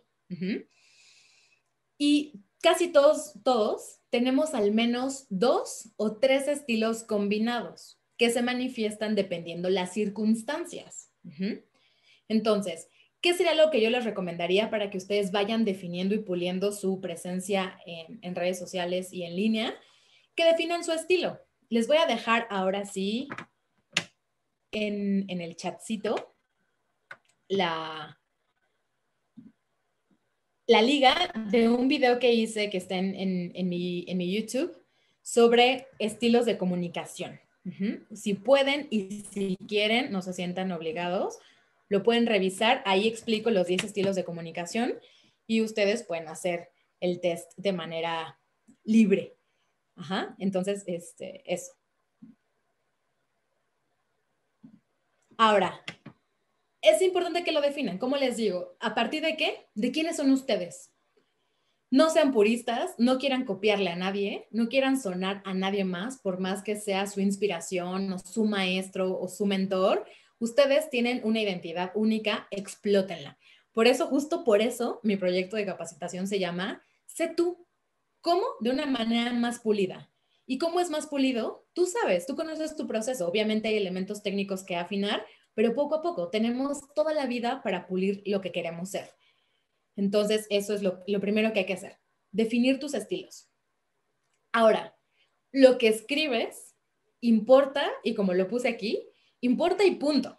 A: Y casi todos tenemos al menos 2 o 3 estilos combinados que se manifiestan dependiendo las circunstancias. Entonces, ¿qué sería lo que yo les recomendaría para que ustedes vayan definiendo y puliendo su presencia en redes sociales y en línea? Que definan su estilo. Les voy a dejar ahora sí en el chatcito la liga de un video que hice que está en mi YouTube sobre estilos de comunicación. Si pueden y si quieren, no se sientan obligados, lo pueden revisar. Ahí explico los 10 estilos de comunicación y ustedes pueden hacer el test de manera libre. Entonces, eso. Ahora, es importante que lo definan. ¿Cómo les digo? ¿A partir de qué? ¿De quiénes son ustedes? No sean puristas, no quieran copiarle a nadie, no quieran sonar a nadie más, por más que sea su inspiración o su maestro o su mentor. Ustedes tienen una identidad única, explótenla. Por eso, justo por eso, mi proyecto de capacitación se llama Sé tú. ¿Cómo? De una manera más pulida. ¿Y cómo es más pulido? Tú sabes, tú conoces tu proceso. Obviamente hay elementos técnicos que afinar, pero poco a poco tenemos toda la vida para pulir lo que queremos ser. Entonces, eso es lo primero que hay que hacer. Definir tus estilos. Ahora, lo que escribes importa, y como lo puse aquí, importa y punto.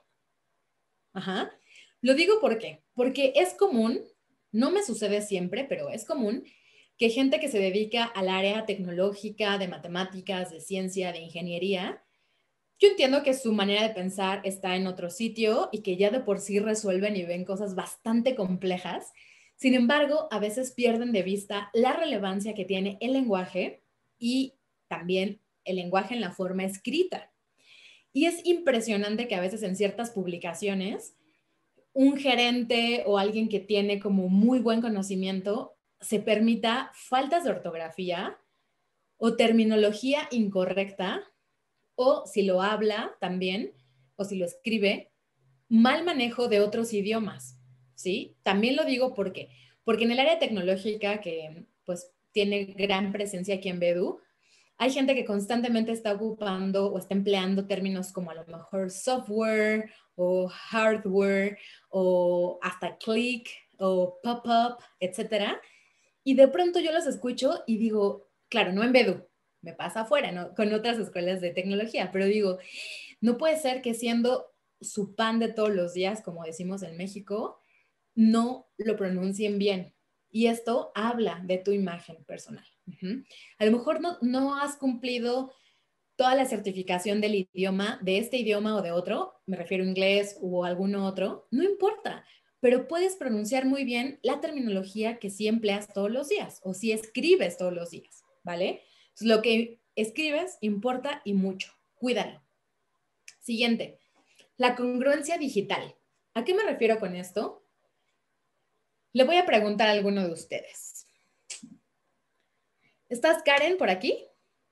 A: Lo digo porque es común, no me sucede siempre, pero es común que gente que se dedica al área tecnológica, de matemáticas, de ciencia, de ingeniería, yo entiendo que su manera de pensar está en otro sitio y que ya de por sí resuelven y ven cosas bastante complejas. Sin embargo, a veces pierden de vista la relevancia que tiene el lenguaje y también el lenguaje en la forma escrita. Y es impresionante que a veces en ciertas publicaciones un gerente o alguien que tiene como muy buen conocimiento se permita faltas de ortografía o terminología incorrecta, o si lo habla también, o si lo escribe, mal manejo de otros idiomas, ¿sí? También lo digo porque en el área tecnológica, que pues tiene gran presencia aquí en Bedu, hay gente que constantemente está ocupando o está empleando términos como a lo mejor software o hardware o hasta click o pop-up, etcétera. Y de pronto yo los escucho y digo, claro, no en Bedu, me pasa afuera, ¿no? Con otras escuelas de tecnología, pero digo, no puede ser que siendo su pan de todos los días, como decimos en México, no lo pronuncien bien. Y esto habla de tu imagen personal. A lo mejor no has cumplido toda la certificación del idioma, de este idioma o de otro, me refiero a inglés o algún otro, no importa, pero puedes pronunciar muy bien la terminología que sí empleas todos los días o si escribes todos los días, ¿vale? Entonces, lo que escribes importa y mucho. Cuídalo. Siguiente, la congruencia digital. ¿A qué me refiero con esto? Le voy a preguntar a alguno de ustedes. ¿Estás, Karen, por aquí?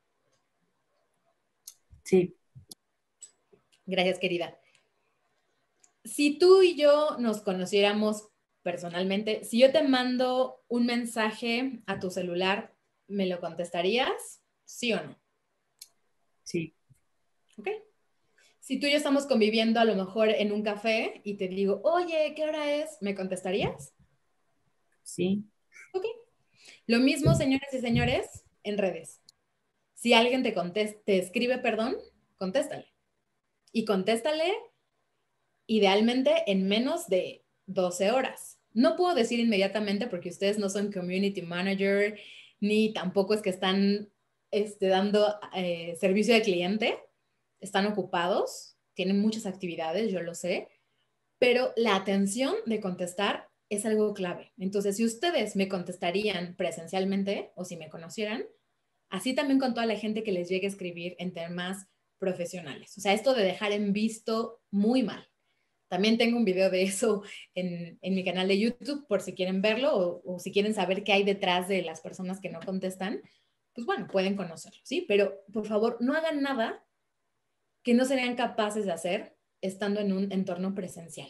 F: Sí.
A: Gracias, querida. Si tú y yo nos conociéramos personalmente, si yo te mando un mensaje a tu celular, ¿me lo contestarías? ¿Sí o no?
F: Sí.
A: Ok. Si tú y yo estamos conviviendo a lo mejor en un café y te digo, oye, ¿qué hora es? ¿Me contestarías?
F: Sí.
A: Ok. Lo mismo, señores y señores, en redes. Si alguien te escribe, perdón, contéstale. Y contéstale idealmente en menos de 12 horas. No puedo decir inmediatamente porque ustedes no son community manager, ni tampoco es que están dando servicio al cliente. Están ocupados, tienen muchas actividades, yo lo sé, pero la atención de contestar es algo clave. Entonces, si ustedes me contestarían presencialmente o si me conocieran, así también con toda la gente que les llegue a escribir en temas profesionales. O sea, esto de dejar en visto muy mal. También tengo un video de eso en mi canal de YouTube por si quieren verlo o si quieren saber qué hay detrás de las personas que no contestan, pues bueno, pueden conocerlo, ¿sí? Pero por favor, no hagan nada que no serían capaces de hacer estando en un entorno presencial.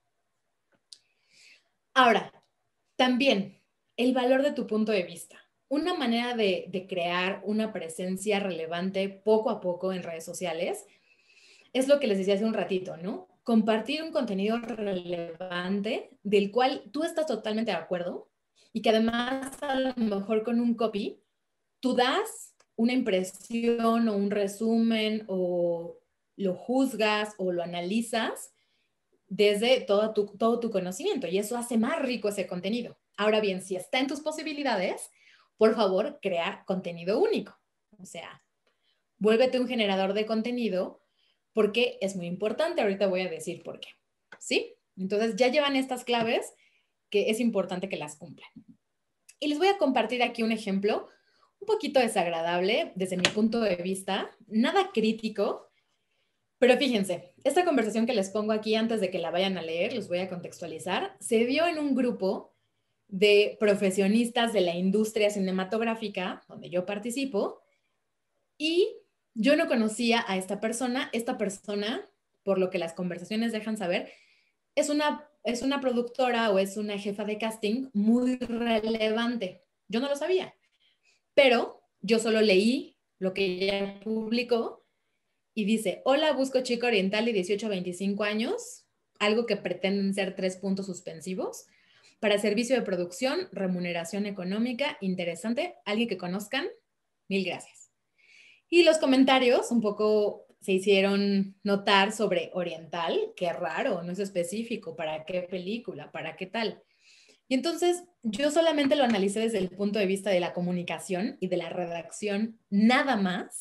A: Ahora, también el valor de tu punto de vista. Una manera de crear una presencia relevante poco a poco en redes sociales es lo que les decía hace un ratito, ¿no? Compartir un contenido relevante del cual tú estás totalmente de acuerdo y que además a lo mejor con un copy tú das una impresión o un resumen o lo juzgas o lo analizas desde todo tu conocimiento y eso hace más rico ese contenido. Ahora bien, si está en tus posibilidades, por favor, crea contenido único. O sea, vuélvete un generador de contenido porque es muy importante. Ahorita voy a decir por qué. ¿Sí? Entonces ya llevan estas claves que es importante que las cumplan. Y les voy a compartir aquí un ejemplo un poquito desagradable desde mi punto de vista, nada crítico, pero fíjense, esta conversación que les pongo aquí antes de que la vayan a leer, los voy a contextualizar, se dio en un grupo de profesionistas de la industria cinematográfica, donde yo participo, y yo no conocía a esta persona, por lo que las conversaciones dejan saber, es una productora o es una jefa de casting muy relevante. Yo no lo sabía, pero yo solo leí lo que ella publicó y dice, hola, busco chico oriental de 18 a 25 años, algo que pretenden ser 3 puntos suspensivos, para servicio de producción, remuneración económica, interesante, alguien que conozcan, mil gracias. Y los comentarios un poco se hicieron notar sobre oriental, qué raro, no es específico, ¿para qué película? ¿Para qué tal? Y entonces yo solamente lo analicé desde el punto de vista de la comunicación y de la redacción, nada más.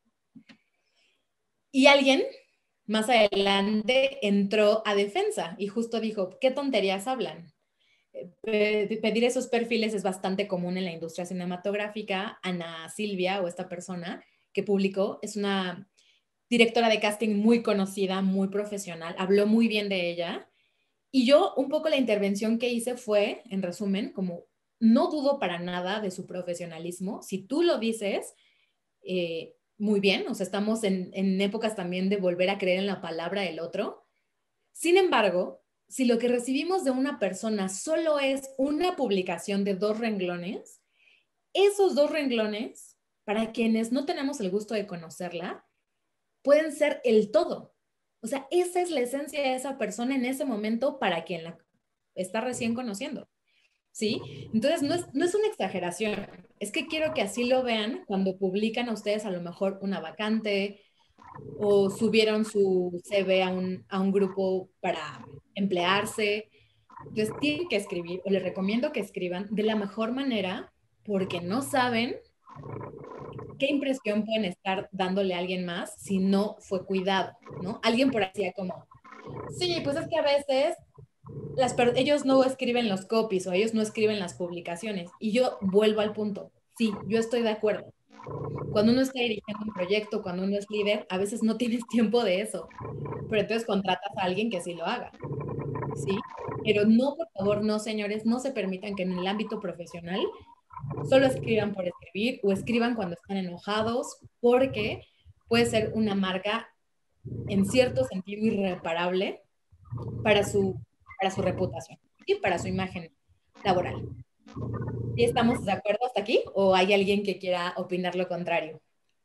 A: Y alguien más adelante entró a defensa y justo dijo, ¿qué tonterías hablan? Pedir esos perfiles es bastante común en la industria cinematográfica. Ana Silvia, o esta persona que publicó, es una directora de casting muy conocida, muy profesional, habló muy bien de ella. Y yo un poco la intervención que hice fue, en resumen, como no dudo para nada de su profesionalismo. Si tú lo dices, muy bien, o sea, estamos en épocas también de volver a creer en la palabra del otro. Sin embargo, si lo que recibimos de una persona solo es una publicación de 2 renglones, esos 2 renglones, para quienes no tenemos el gusto de conocerla, pueden ser el todo. O sea, esa es la esencia de esa persona en ese momento para quien la está recién conociendo. ¿Sí? Entonces, no es una exageración. Es que quiero que así lo vean cuando publican a ustedes a lo mejor una vacante o subieron su CV a un grupo para emplearse. Entonces, tienen que escribir, o les recomiendo que escriban de la mejor manera porque no saben qué impresión pueden estar dándole a alguien más si no fue cuidado, ¿no? Alguien por así como, sí, pues es que a veces ellos no escriben los copies o ellos no escriben las publicaciones. Y yo vuelvo al punto. Sí, yo estoy de acuerdo. Cuando uno está dirigiendo un proyecto, cuando uno es líder, a veces no tienes tiempo de eso. Pero entonces contratas a alguien que sí lo haga. ¿Sí? Pero no, por favor, no, señores, no se permitan que en el ámbito profesional solo escriban por escribir o escriban cuando están enojados, porque puede ser una marca en cierto sentido irreparable para su reputación y para su imagen laboral. ¿Sí estamos de acuerdo hasta aquí o hay alguien que quiera opinar lo contrario?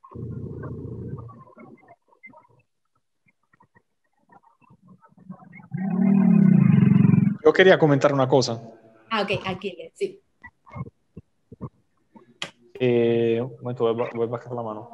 B: Yo quería comentar una cosa.
A: Ah, ok, aquí, sí.
B: Un momento, voy a bajar la mano.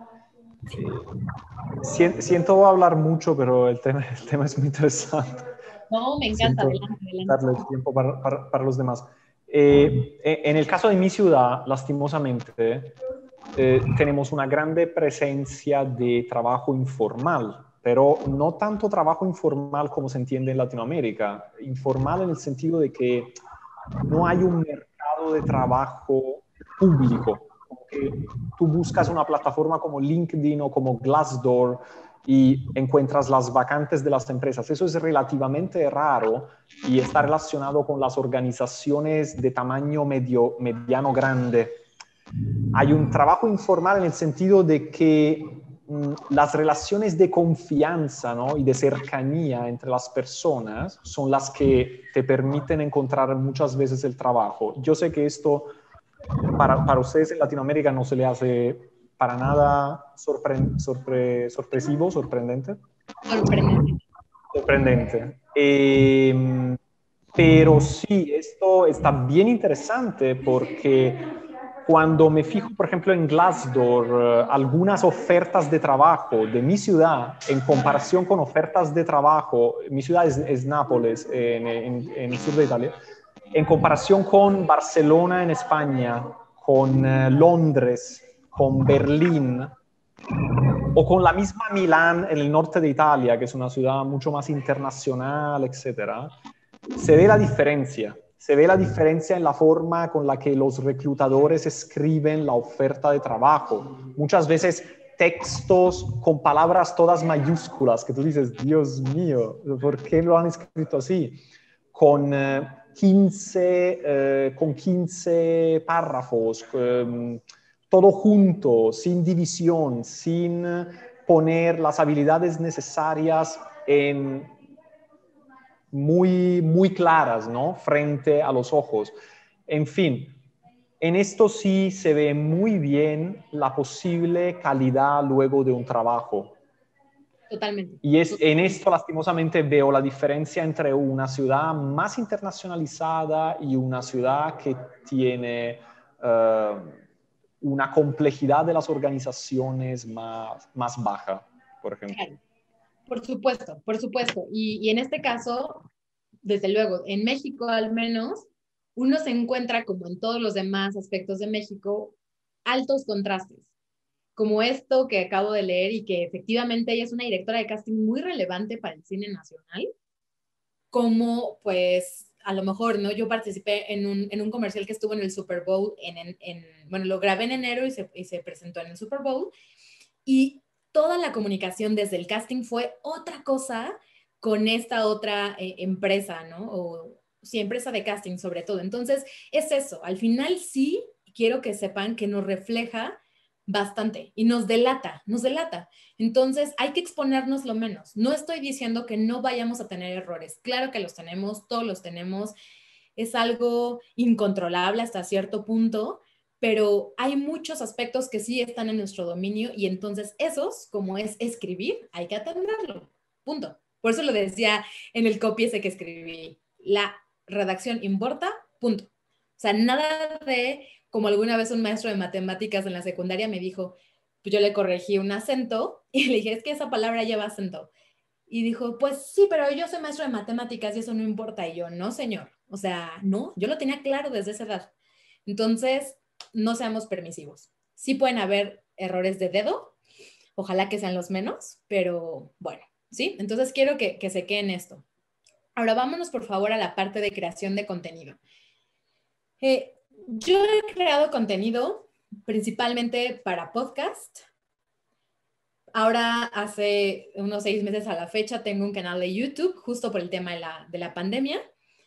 B: Siento hablar mucho, pero el tema es muy interesante.
A: No, me encanta, adelante.
B: Darle el tiempo para los demás. En el caso de mi ciudad, lastimosamente, tenemos una grande presencia de trabajo informal, pero no tanto trabajo informal como se entiende en Latinoamérica. Informal en el sentido de que no hay un mercado de trabajo público. Que tú buscas una plataforma como LinkedIn o como Glassdoor y encuentras las vacantes de las empresas. Eso es relativamente raro y está relacionado con las organizaciones de tamaño mediano grande. Hay un trabajo informal en el sentido de que las relaciones de confianza, ¿no?, y de cercanía entre las personas son las que te permiten encontrar muchas veces el trabajo. Yo sé que esto para ustedes en Latinoamérica no se le hace para nada sorpresivo, sorprendente. Sorprendente. Pero sí, esto está bien interesante porque cuando me fijo, por ejemplo, en Glassdoor, algunas ofertas de trabajo de mi ciudad en comparación con ofertas de trabajo, mi ciudad es Nápoles, en el sur de Italia, en comparación con Barcelona en España, con Londres, con Berlín, o con la misma Milán en el norte de Italia, que es una ciudad mucho más internacional, etcétera, se ve la diferencia. Se ve la diferencia en la forma con la que los reclutadores escriben la oferta de trabajo. Muchas veces textos con palabras todas mayúsculas, que tú dices, Dios mío, ¿por qué lo han escrito así? Con 15 párrafos, todo junto, sin división, sin poner las habilidades necesarias en muy claras, ¿no? Frente a los ojos. En fin, en esto sí se ve muy bien la posible calidad luego de un trabajo.
A: Totalmente.
B: Y en esto, lastimosamente, veo la diferencia entre una ciudad más internacionalizada y una ciudad que tiene una complejidad de las organizaciones más baja, por ejemplo.
A: Claro. Por supuesto, por supuesto. Y en este caso, desde luego, en México al menos, uno se encuentra, como en todos los demás aspectos de México, altos contrastes, como esto que acabo de leer y que efectivamente ella es una directora de casting muy relevante para el cine nacional, como pues a lo mejor, ¿no? Yo participé en un comercial que estuvo en el Super Bowl, bueno, lo grabé en enero y se presentó en el Super Bowl, y toda la comunicación desde el casting fue otra cosa con esta otra empresa, ¿no? O sí, empresa de casting sobre todo. Entonces, es eso. Al final sí quiero que sepan que nos refleja bastante y nos delata, nos delata. Entonces, hay que exponernos lo menos. No estoy diciendo que no vayamos a tener errores. Claro que los tenemos, todos los tenemos. Es algo incontrolable hasta cierto punto, pero hay muchos aspectos que sí están en nuestro dominio y entonces esos, como es escribir, hay que atenderlo. Punto. Por eso lo decía en el copy ese que escribí. La redacción importa, punto. O sea, nada de, como alguna vez un maestro de matemáticas en la secundaria me dijo, pues yo le corregí un acento y le dije, es que esa palabra lleva acento. Y dijo, pues sí, pero yo soy maestro de matemáticas y eso no importa. Y yo, no, señor. O sea, no, yo lo tenía claro desde esa edad. Entonces, no seamos permisivos. Sí pueden haber errores de dedo, ojalá que sean los menos, pero bueno, ¿sí? Entonces quiero que se queden esto. Ahora vámonos por favor a la parte de creación de contenido. Yo he creado contenido principalmente para podcast. Ahora hace unos 6 meses a la fecha tengo un canal de YouTube justo por el tema de la pandemia.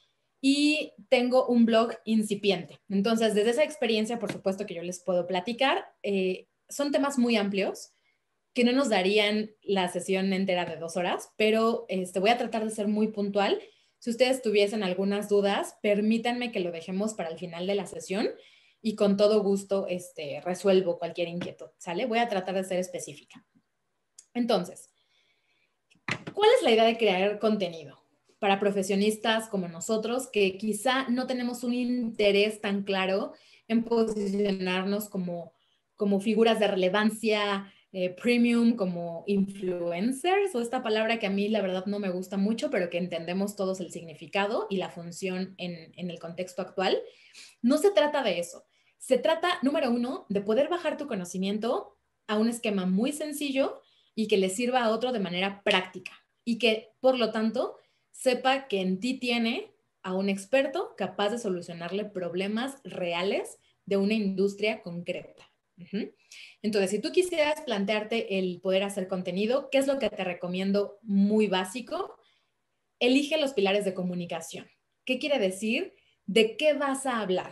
A: Y tengo un blog incipiente. Entonces, desde esa experiencia, por supuesto que yo les puedo platicar. Son temas muy amplios que no nos darían la sesión entera de 2 horas, pero voy a tratar de ser muy puntual. Si ustedes tuviesen algunas dudas, permítanme que lo dejemos para el final de la sesión y con todo gusto resuelvo cualquier inquietud, ¿sale? Voy a tratar de ser específica. Entonces, ¿cuál es la idea de crear contenido? Para profesionistas como nosotros, que quizá no tenemos un interés tan claro en posicionarnos como figuras de relevancia premium, como influencers, o esta palabra que a mí la verdad no me gusta mucho, pero que entendemos todos el significado y la función en el contexto actual. No se trata de eso. Se trata, número 1, de poder bajar tu conocimiento a un esquema muy sencillo y que le sirva a otro de manera práctica y que, por lo tanto, sepa que en ti tiene a un experto capaz de solucionarle problemas reales de una industria concreta. Entonces, si tú quisieras plantearte el poder hacer contenido, ¿qué es lo que te recomiendo muy básico? Elige los pilares de comunicación. ¿Qué quiere decir? ¿De qué vas a hablar?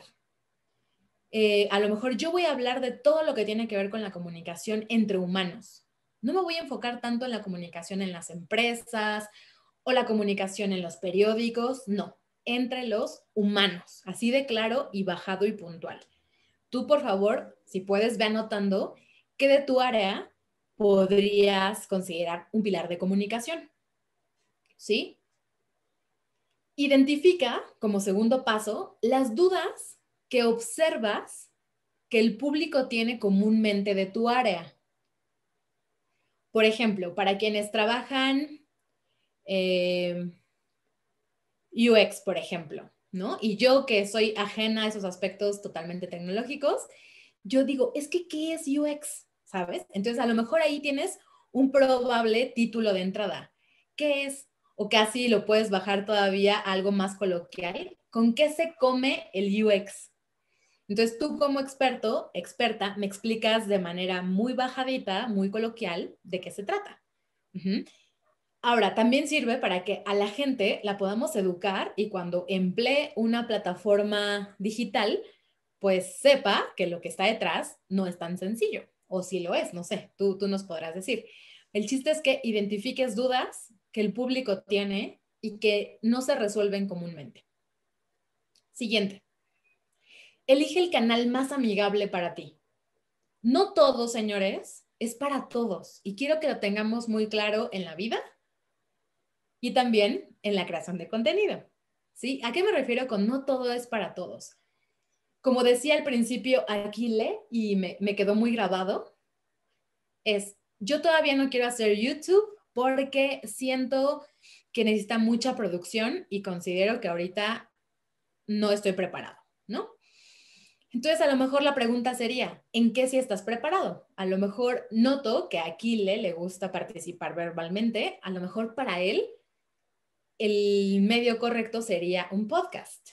A: A lo mejor yo voy a hablar de todo lo que tiene que ver con la comunicación entre humanos. No me voy a enfocar tanto en la comunicación en las empresas o la comunicación en los periódicos, no, entre los humanos, así de claro y bajado y puntual. Tú, por favor, si puedes, ve anotando qué de tu área podrías considerar un pilar de comunicación, ¿sí? Identifica, como segundo paso, las dudas que observas que el público tiene comúnmente de tu área. Por ejemplo, para quienes trabajan UX, por ejemplo, ¿no? Y yo que soy ajena a esos aspectos totalmente tecnológicos, yo digo, es que, ¿qué es UX? ¿Sabes? Entonces, a lo mejor ahí tienes un probable título de entrada. ¿Qué es? O casi lo puedes bajar todavía a algo más coloquial. ¿Con qué se come el UX? Entonces tú como experto, experta, me explicas de manera muy bajadita, muy coloquial, de qué se trata. Ahora, también sirve para que a la gente la podamos educar y cuando emplee una plataforma digital, pues sepa que lo que está detrás no es tan sencillo. O si lo es, no sé, tú nos podrás decir. El chiste es que identifiques dudas que el público tiene y que no se resuelven comúnmente. Siguiente. Elige el canal más amigable para ti. No todo, señores, es para todos. Y quiero que lo tengamos muy claro en la vida y también en la creación de contenido. ¿Sí? ¿A qué me refiero con no todo es para todos? Como decía al principio Aquile, y me quedó muy grabado, yo todavía no quiero hacer YouTube porque siento que necesita mucha producción y considero que ahorita no estoy preparado, ¿no? Entonces, a lo mejor la pregunta sería, ¿en qué sí estás preparado? A lo mejor noto que a Aquile le gusta participar verbalmente, a lo mejor para él el medio correcto sería un podcast.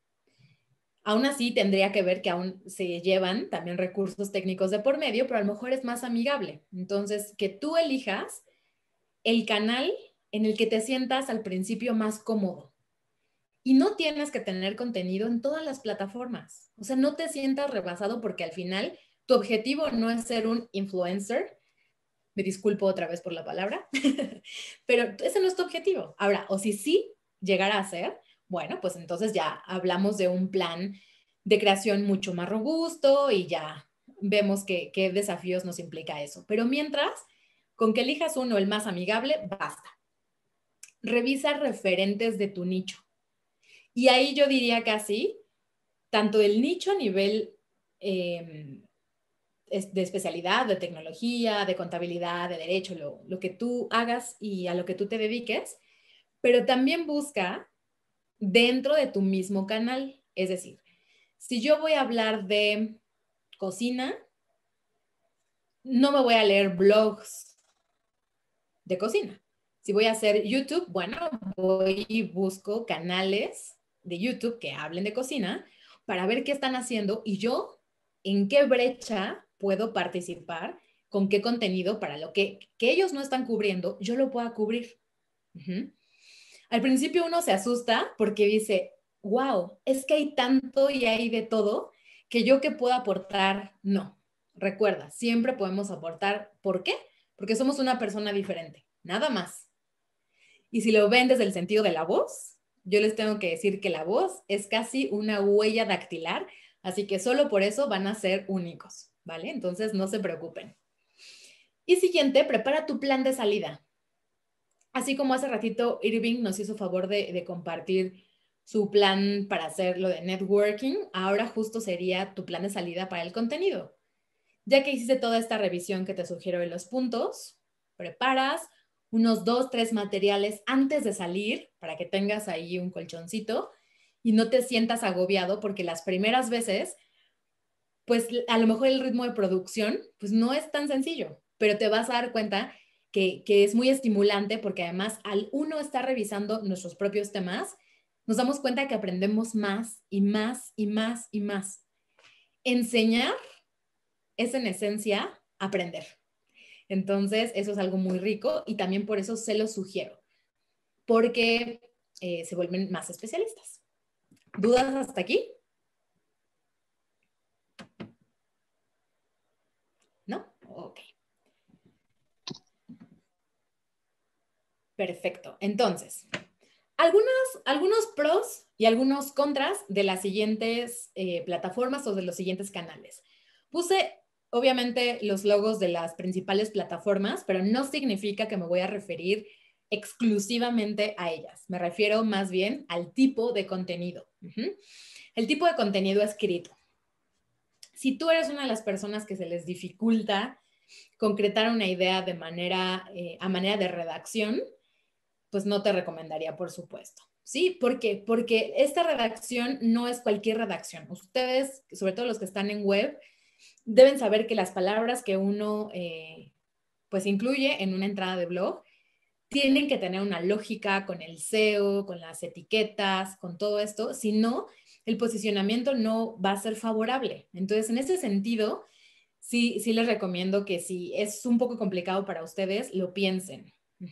A: Aún así, tendría que ver que aún se llevan también recursos técnicos de por medio, pero a lo mejor es más amigable. Entonces, que tú elijas el canal en el que te sientas al principio más cómodo. Y no tienes que tener contenido en todas las plataformas. O sea, no te sientas rebasado porque al final tu objetivo no es ser un influencer. Me disculpo otra vez por la palabra, pero ese no es tu objetivo. Ahora, o si sí llegara a ser, bueno, pues entonces ya hablamos de un plan de creación mucho más robusto y ya vemos qué desafíos nos implica eso. Pero mientras, con que elijas uno, el más amigable, basta. Revisa referentes de tu nicho. Y ahí yo diría casi, tanto el nicho a nivel de especialidad, de tecnología, de contabilidad, de derecho, lo que tú hagas y a lo que tú te dediques, pero también busca dentro de tu mismo canal. Es decir, si yo voy a hablar de cocina, no me voy a leer blogs de cocina. Si voy a hacer YouTube, bueno, voy y busco canales de YouTube que hablen de cocina para ver qué están haciendo y yo en qué brecha puedo participar, con qué contenido para lo que ellos no están cubriendo, yo lo pueda cubrir. Al principio uno se asusta porque dice, wow, es que hay tanto y hay de todo que yo que puedo aportar, no. Recuerda, siempre podemos aportar. ¿Por qué? Porque somos una persona diferente, nada más. Y si lo ven desde el sentido de la voz, yo les tengo que decir que la voz es casi una huella dactilar, así que solo por eso van a ser únicos, ¿vale? Entonces no se preocupen. Y siguiente, prepara tu plan de salida. Así como hace ratito Irving nos hizo favor de compartir su plan para hacer lo de networking, ahora justo sería tu plan de salida para el contenido. Ya que hiciste toda esta revisión que te sugiero en los puntos, preparas unos 2, 3 materiales antes de salir para que tengas ahí un colchoncito y no te sientas agobiado porque las primeras veces, pues a lo mejor el ritmo de producción pues no es tan sencillo, pero te vas a dar cuenta que es muy estimulante porque además al uno estar revisando nuestros propios temas, nos damos cuenta que aprendemos más y más y más y más. Enseñar es en esencia aprender. Entonces, eso es algo muy rico y también por eso se lo sugiero, porque se vuelven más especialistas. ¿Dudas hasta aquí? ¿No? Ok. Perfecto. Entonces, algunos pros y algunos contras de las siguientes plataformas o de los siguientes canales. Puse obviamente los logos de las principales plataformas, pero no significa que me voy a referir exclusivamente a ellas. Me refiero más bien al tipo de contenido. El tipo de contenido escrito. Si tú eres una de las personas que se les dificulta concretar una idea de a manera de redacción, pues no te recomendaría, por supuesto. ¿Sí? ¿Por qué? Porque esta redacción no es cualquier redacción. Ustedes, sobre todo los que están en web, deben saber que las palabras que uno pues incluye en una entrada de blog, tienen que tener una lógica con el SEO, con las etiquetas, con todo esto, si no, el posicionamiento no va a ser favorable. Entonces, en ese sentido, sí les recomiendo que si es un poco complicado para ustedes, lo piensen.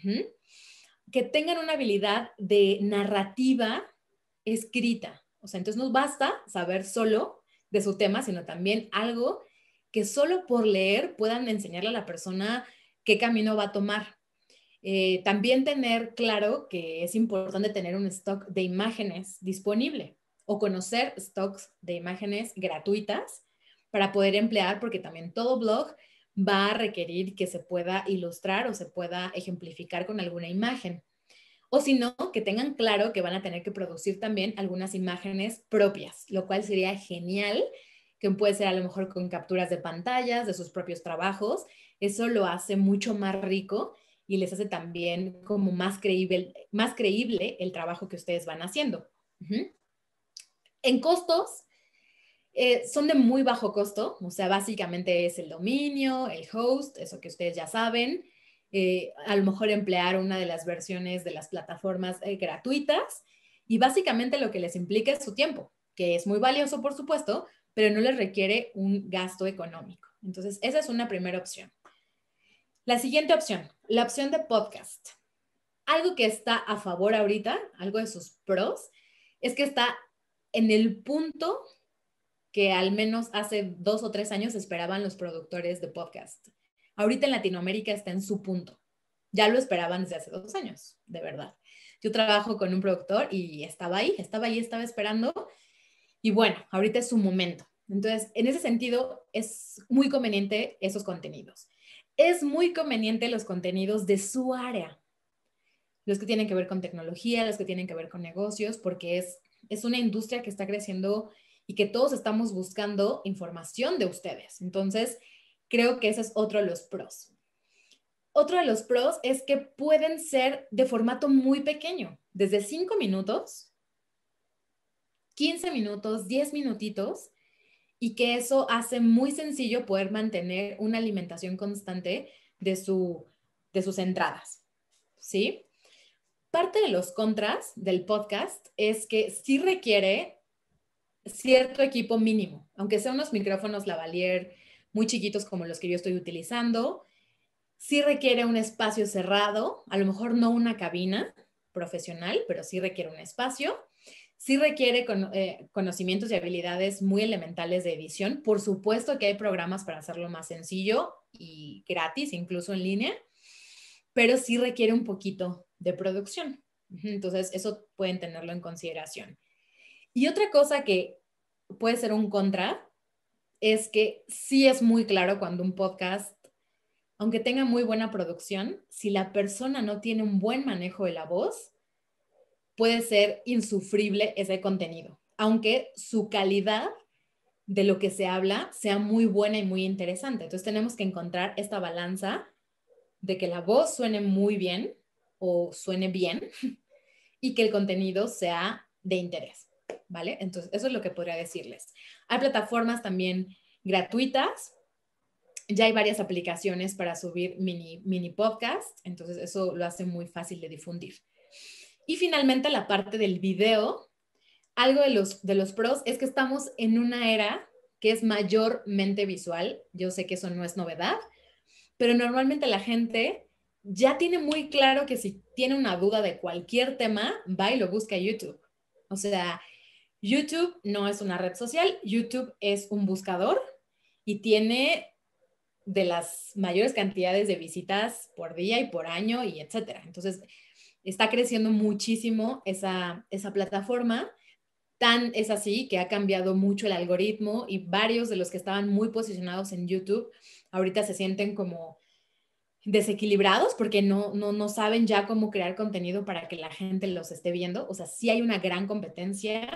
A: Que tengan una habilidad de narrativa escrita. O sea, entonces no basta saber solo de su tema, sino también algo que solo por leer puedan enseñarle a la persona qué camino va a tomar. También tener claro que es importante tener un stock de imágenes disponible o conocer stocks de imágenes gratuitas para poder emplear, porque también todo blog va a requerir que se pueda ilustrar o se pueda ejemplificar con alguna imagen. O si no, que tengan claro que van a tener que producir también algunas imágenes propias, lo cual sería genial, que puede ser a lo mejor con capturas de pantallas de sus propios trabajos. Eso lo hace mucho más rico y les hace también como más creíble el trabajo que ustedes van haciendo. En costos, son de muy bajo costo, o sea, básicamente es el dominio, el host, eso que ustedes ya saben, a lo mejor emplear una de las versiones de las plataformas gratuitas, y básicamente lo que les implica es su tiempo, que es muy valioso, por supuesto, pero no les requiere un gasto económico. Entonces, esa es una primera opción. La siguiente opción, la opción de podcast. Algo que está a favor ahorita, algo de sus pros, es que está en el punto que al menos hace 2 o 3 años esperaban los productores de podcast. Ahorita en Latinoamérica está en su punto. Ya lo esperaban desde hace 2 años, de verdad. Yo trabajo con un productor y estaba esperando. Y bueno, ahorita es su momento. Entonces, en ese sentido, es muy conveniente esos contenidos. Es muy conveniente los contenidos de su área. Los que tienen que ver con tecnología, los que tienen que ver con negocios, porque es una industria que está creciendo y que todos estamos buscando información de ustedes. Entonces, creo que ese es otro de los pros. Otro de los pros es que pueden ser de formato muy pequeño, desde 5 minutos, 15 minutos, 10 minutitos, y que eso hace muy sencillo poder mantener una alimentación constante de sus entradas, ¿sí? Parte de los contras del podcast es que sí requiere cierto equipo mínimo, aunque sean unos micrófonos lavalier muy chiquitos como los que yo estoy utilizando, sí requiere un espacio cerrado, a lo mejor no una cabina profesional, pero sí requiere un espacio, sí requiere conocimientos y habilidades muy elementales de edición. Por supuesto que hay programas para hacerlo más sencillo y gratis, incluso en línea, pero sí requiere un poquito de producción. Entonces, eso pueden tenerlo en consideración. Y otra cosa que puede ser un contra es que sí es muy claro cuando un podcast, aunque tenga muy buena producción, si la persona no tiene un buen manejo de la voz, puede ser insufrible ese contenido, aunque su calidad de lo que se habla sea muy buena y muy interesante. Entonces tenemos que encontrar esta balanza de que la voz suene muy bien o suene bien y que el contenido sea de interés, ¿vale? Entonces, eso es lo que podría decirles. Hay plataformas también gratuitas. Ya hay varias aplicaciones para subir mini podcast, entonces eso lo hace muy fácil de difundir. Y finalmente, la parte del video. Algo de los pros es que estamos en una era que es mayormente visual. Yo sé que eso no es novedad, pero normalmente la gente ya tiene muy claro que si tiene una duda de cualquier tema, va y lo busca en YouTube. O sea, YouTube no es una red social, YouTube es un buscador y tiene de las mayores cantidades de visitas por día y por año y etcétera. Entonces, está creciendo muchísimo esa plataforma. Tan es así que ha cambiado mucho el algoritmo y varios de los que estaban muy posicionados en YouTube ahorita se sienten como desequilibrados porque no saben ya cómo crear contenido para que la gente los esté viendo. O sea, sí hay una gran competencia,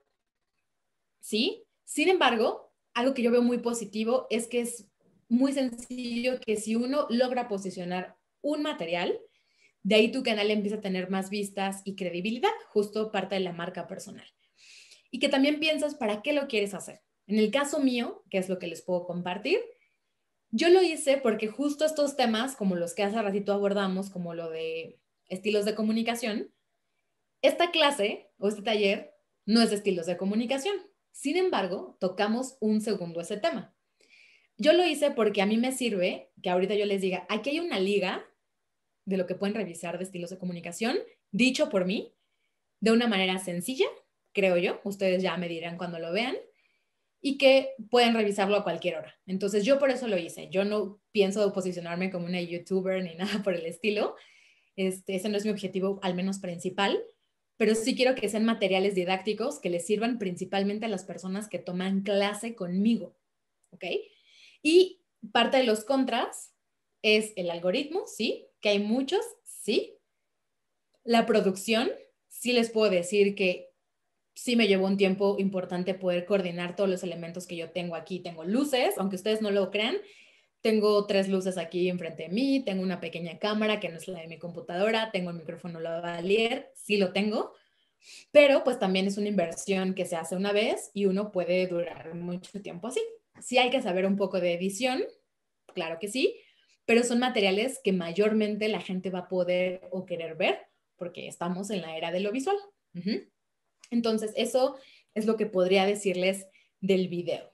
A: ¿sí? Sin embargo, algo que yo veo muy positivo es que es muy sencillo que si uno logra posicionar un material, de ahí tu canal empieza a tener más vistas y credibilidad, justo parte de la marca personal. Y que también piensas para qué lo quieres hacer. En el caso mío, que es lo que les puedo compartir, Yo lo hice porque justo estos temas, como los que hace ratito abordamos, como lo de estilos de comunicación, esta clase o este taller no es de estilos de comunicación. Sin embargo, tocamos un segundo ese tema. Yo lo hice porque a mí me sirve que ahorita yo les diga, aquí hay una liga de lo que pueden revisar de estilos de comunicación, dicho por mí, de una manera sencilla, creo yo, ustedes ya me dirán cuando lo vean, y que pueden revisarlo a cualquier hora. Entonces yo por eso lo hice. Yo no pienso posicionarme como una youtuber ni nada por el estilo. Ese no es mi objetivo, al menos principal, pero sí quiero que sean materiales didácticos que les sirvan principalmente a las personas que toman clase conmigo, ¿ok? Y parte de los contras es el algoritmo, sí, que hay muchos, sí. La producción, sí les puedo decir que sí me llevó un tiempo importante poder coordinar todos los elementos que yo tengo aquí. Tengo luces, aunque ustedes no lo crean, tengo 3 luces aquí enfrente de mí, tengo una pequeña cámara que no es la de mi computadora, tengo el micrófono lavalier, sí lo tengo, pero pues también es una inversión que se hace una vez y uno puede durar mucho tiempo así. Sí hay que saber un poco de edición, claro que sí, pero son materiales que mayormente la gente va a poder o querer ver porque estamos en la era de lo visual. Entonces, eso es lo que podría decirles del video.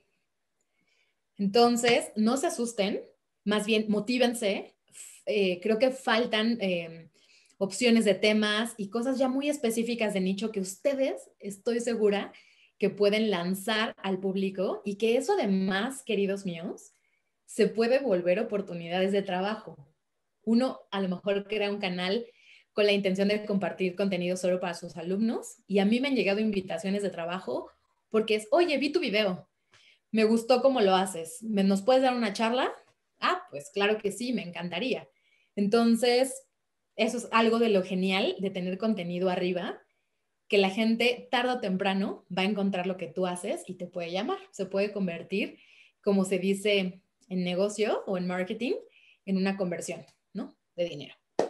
A: Entonces, no se asusten, más bien motívense. Creo que faltan opciones de temas y cosas ya muy específicas de nicho que ustedes, estoy segura, que pueden lanzar al público y que eso además, queridos míos, se puede volver oportunidades de trabajo. Uno a lo mejor crea un canal con la intención de compartir contenido solo para sus alumnos y a mí me han llegado invitaciones de trabajo porque es, oye, vi tu video, me gustó cómo lo haces, ¿nos puedes dar una charla? Ah, pues claro que sí, me encantaría. Entonces, eso es algo de lo genial de tener contenido arriba, que la gente tarde o temprano va a encontrar lo que tú haces y te puede llamar. Se puede convertir, como se dice en negocio o en marketing, en una conversión, ¿no? De dinero.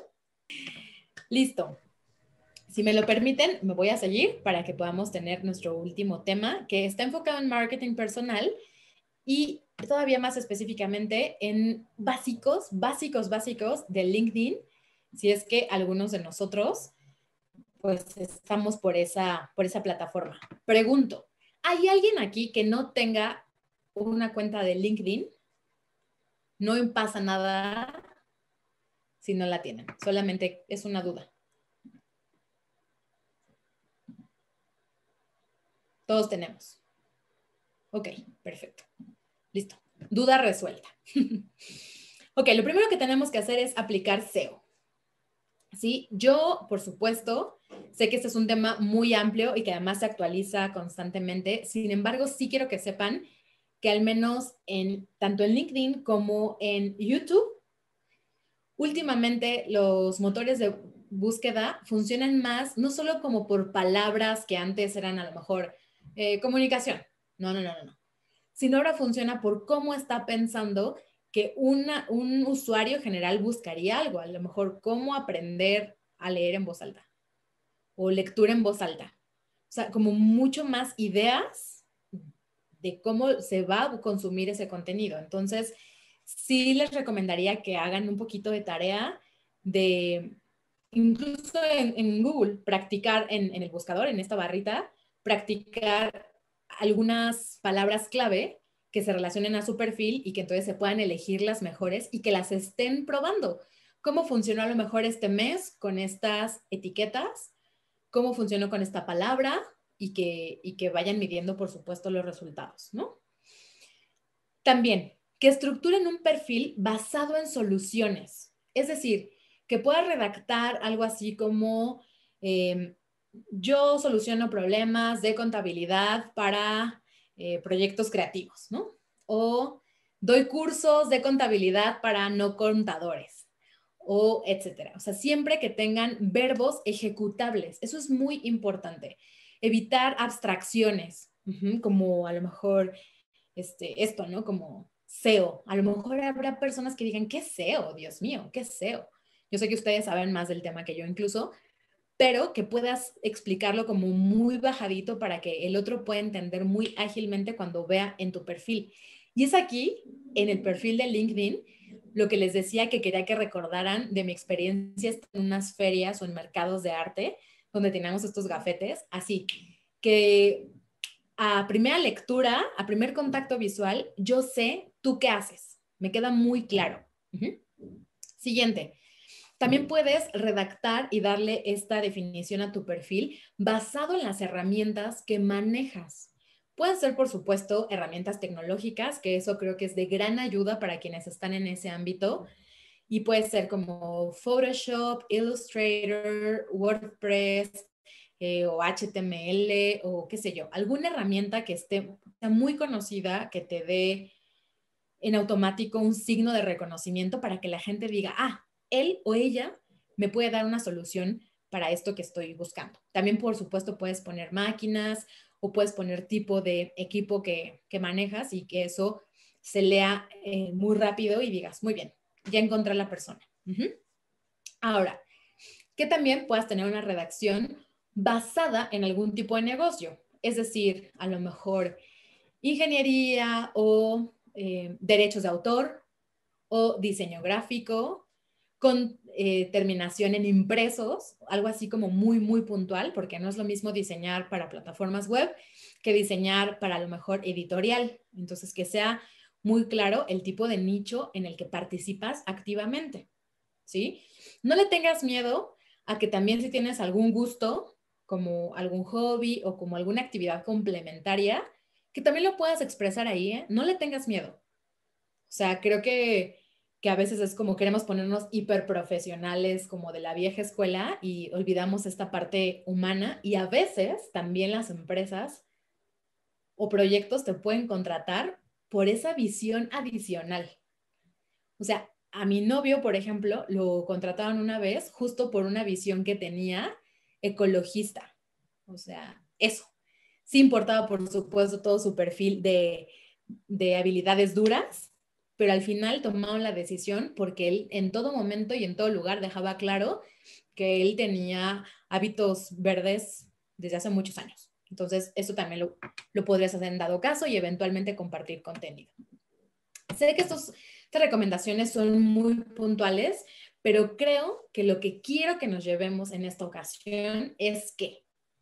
A: Listo. Si me lo permiten, me voy a seguir para que podamos tener nuestro último tema, que está enfocado en marketing personal y todavía más específicamente en básicos de LinkedIn, si es que algunos de nosotros pues estamos por esa plataforma. Pregunto, ¿hay alguien aquí que no tenga una cuenta de LinkedIn? No pasa nada si no la tienen, solamente es una duda. Todos tenemos. Ok, perfecto. Listo. Duda resuelta. Ok, lo primero que tenemos que hacer es aplicar SEO. ¿Sí? Yo, por supuesto, sé que este es un tema muy amplio y que además se actualiza constantemente. Sin embargo, sí quiero que sepan que al menos tanto en LinkedIn como en YouTube, últimamente los motores de búsqueda funcionan más, no solo como por palabras que antes eran a lo mejor comunicación. No. Sino ahora funciona por cómo está pensando que un usuario general buscaría algo, a lo mejor cómo aprender a leer en voz alta o lectura en voz alta. O sea, como mucho más ideas de cómo se va a consumir ese contenido. Entonces, sí les recomendaría que hagan un poquito de tarea de, incluso en Google, practicar en el buscador, en esta barrita, practicar algunas palabras clave que se relacionen a su perfil y que entonces se puedan elegir las mejores y que las estén probando. ¿Cómo funcionó a lo mejor este mes con estas etiquetas? ¿Cómo funcionó con esta palabra? Y que vayan midiendo, por supuesto, los resultados, ¿no? También, que estructuren un perfil basado en soluciones. Es decir, que pueda redactar algo así como yo soluciono problemas de contabilidad para proyectos creativos, ¿no? O doy cursos de contabilidad para no contadores, o etcétera. O sea, siempre que tengan verbos ejecutables. Eso es muy importante. Evitar abstracciones, como a lo mejor esto, ¿no? Como SEO. A lo mejor habrá personas que digan, ¿qué es SEO? Dios mío, ¿qué es SEO? Yo sé que ustedes saben más del tema que yo incluso, pero que puedas explicarlo como muy bajadito para que el otro pueda entender muy ágilmente cuando vea en tu perfil. Y es aquí, en el perfil de LinkedIn, lo que les decía que quería que recordaran de mi experiencia en unas ferias o en mercados de arte, donde teníamos estos gafetes, así que a primera lectura, a primer contacto visual, yo sé tú qué haces. Me queda muy claro. Siguiente. También puedes redactar y darle esta definición a tu perfil basado en las herramientas que manejas. Pueden ser, por supuesto, herramientas tecnológicas, que eso creo que es de gran ayuda para quienes están en ese ámbito. Y puede ser como Photoshop, Illustrator, WordPress, o HTML o qué sé yo, alguna herramienta que esté muy conocida, que te dé en automático un signo de reconocimiento para que la gente diga, él o ella me puede dar una solución para esto que estoy buscando. También, por supuesto, puedes poner máquinas o puedes poner tipo de equipo que manejas y que eso se lea muy rápido y digas, muy bien, ya encontré a la persona. Ahora, que también puedas tener una redacción basada en algún tipo de negocio, es decir, a lo mejor ingeniería o derechos de autor o diseño gráfico con terminación en impresos, algo así como muy, muy puntual, porque no es lo mismo diseñar para plataformas web que diseñar para a lo mejor editorial. Entonces, que sea muy claro el tipo de nicho en el que participas activamente, ¿sí? No le tengas miedo a que también si tienes algún gusto, como algún hobby o como alguna actividad complementaria, que también lo puedas expresar ahí, ¿eh? No le tengas miedo. O sea, creo que a veces es como queremos ponernos hiperprofesionales como de la vieja escuela y olvidamos esta parte humana y a veces también las empresas o proyectos te pueden contratar por esa visión adicional. O sea, a mi novio, por ejemplo, lo contrataron una vez justo por una visión que tenía ecologista. O sea, eso. Sí importaba, por supuesto, todo su perfil de habilidades duras, pero al final tomaron la decisión porque él en todo momento y en todo lugar dejaba claro que él tenía hábitos verdes desde hace muchos años. Entonces, eso también lo podrías hacer en dado caso y eventualmente compartir contenido. Sé que estas recomendaciones son muy puntuales, pero creo que lo que quiero que nos llevemos en esta ocasión es que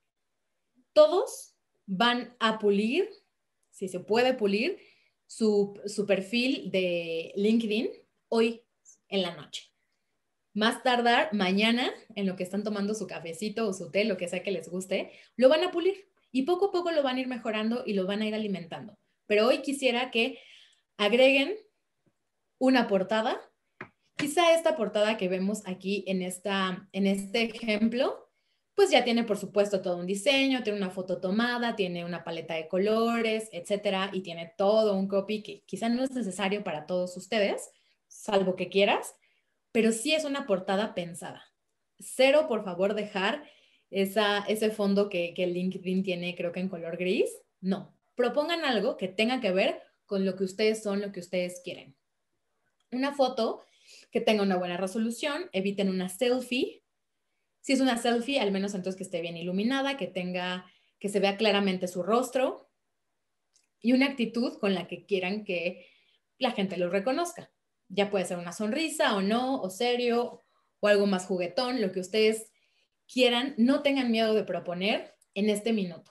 A: todos van a pulir, si se puede pulir, su perfil de LinkedIn hoy en la noche. Más tardar mañana, en lo que están tomando su cafecito o su té, lo que sea que les guste, lo van a pulir y poco a poco lo van a ir mejorando y lo van a ir alimentando. Pero hoy quisiera que agreguen una portada. Quizá esta portada que vemos aquí en este ejemplo, pues ya tiene, por supuesto, todo un diseño, tiene una foto tomada, tiene una paleta de colores, etcétera, y tiene todo un copy que quizá no es necesario para todos ustedes, salvo que quieras, pero sí es una portada pensada. Cero, por favor, dejar ese fondo que LinkedIn tiene, creo que en color gris. No, propongan algo que tenga que ver con lo que ustedes son, lo que ustedes quieren. Una foto que tenga una buena resolución, eviten una selfie. Si es una selfie, al menos entonces que esté bien iluminada, que se vea claramente su rostro y una actitud con la que quieran que la gente lo reconozca. Ya puede ser una sonrisa o no, o serio, o algo más juguetón, lo que ustedes quieran, no tengan miedo de proponer en este minuto.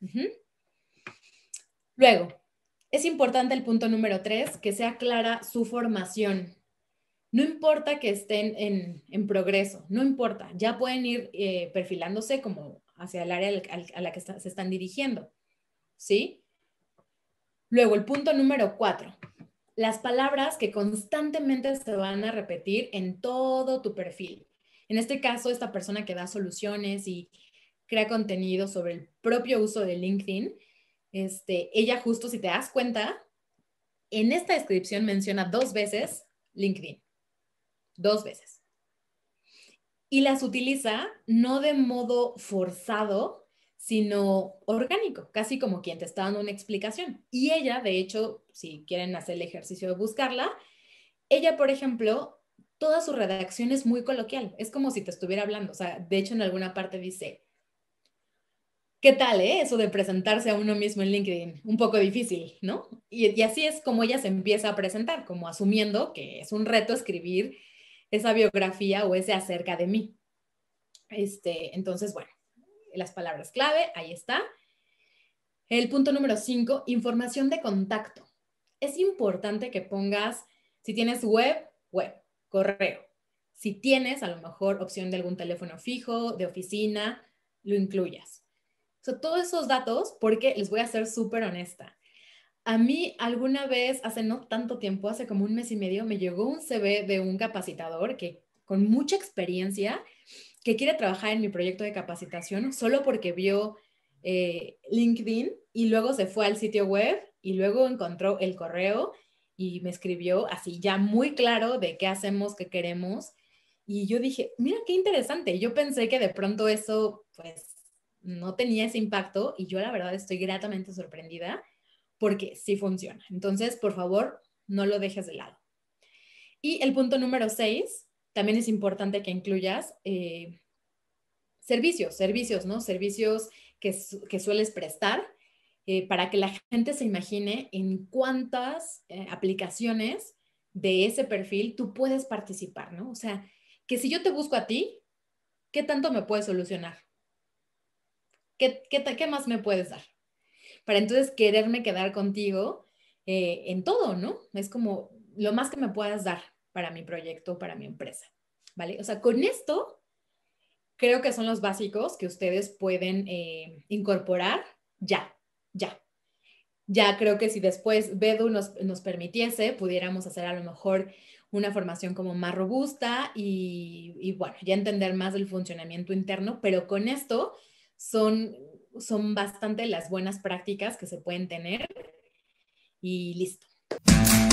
A: Luego, es importante el punto número 3, que sea clara su formación. No importa que estén en progreso, no importa, ya pueden ir perfilándose como hacia el área a la que se están dirigiendo, ¿sí? Luego, el punto número 4, las palabras que constantemente se van a repetir en todo tu perfil. En este caso, esta persona que da soluciones y crea contenido sobre el propio uso de LinkedIn, ella justo, si te das cuenta, en esta descripción menciona 2 veces LinkedIn. 2 veces. Y las utiliza no de modo forzado, sino orgánico, casi como quien te está dando una explicación. Y ella, de hecho, si quieren hacer el ejercicio de buscarla, ella, por ejemplo, toda su redacción es muy coloquial, es como si te estuviera hablando. O sea, de hecho, en alguna parte dice, ¿Qué tal, eso de presentarse a uno mismo en LinkedIn? Un poco difícil, ¿no? Y así es como ella se empieza a presentar, como asumiendo que es un reto escribir esa biografía o ese acerca de mí. Entonces, bueno, las palabras clave, ahí está. El punto número 5, información de contacto. Es importante que pongas, si tienes web, correo. Si tienes a lo mejor opción de algún teléfono fijo, de oficina, lo incluyas. O sea, todos esos datos, porque les voy a ser súper honesta. A mí alguna vez, hace no tanto tiempo, hace como 1 mes y medio, me llegó un CV de un capacitador que con mucha experiencia, que quiere trabajar en mi proyecto de capacitación solo porque vio LinkedIn y luego se fue al sitio web y luego encontró el correo y me escribió así ya muy claro de qué hacemos, qué queremos. Y yo dije, mira qué interesante. Yo pensé que de pronto eso pues no tenía ese impacto y yo la verdad estoy gratamente sorprendida porque sí funciona. Entonces, por favor, no lo dejes de lado. Y el punto número 6, también es importante que incluyas servicios, ¿no? Servicios que sueles prestar para que la gente se imagine en cuántas aplicaciones de ese perfil tú puedes participar, ¿no? O sea, que si yo te busco a ti, ¿qué tanto me puedes solucionar? ¿Qué más me puedes dar? Para entonces quererme quedar contigo en todo, ¿no? Es como lo más que me puedas dar para mi proyecto, para mi empresa, ¿vale? O sea, con esto creo que son los básicos que ustedes pueden incorporar ya. Ya creo que si después Bedu nos permitiese, pudiéramos hacer a lo mejor una formación como más robusta y bueno, ya entender más del funcionamiento interno, pero con esto son bastante las buenas prácticas que se pueden tener y listo.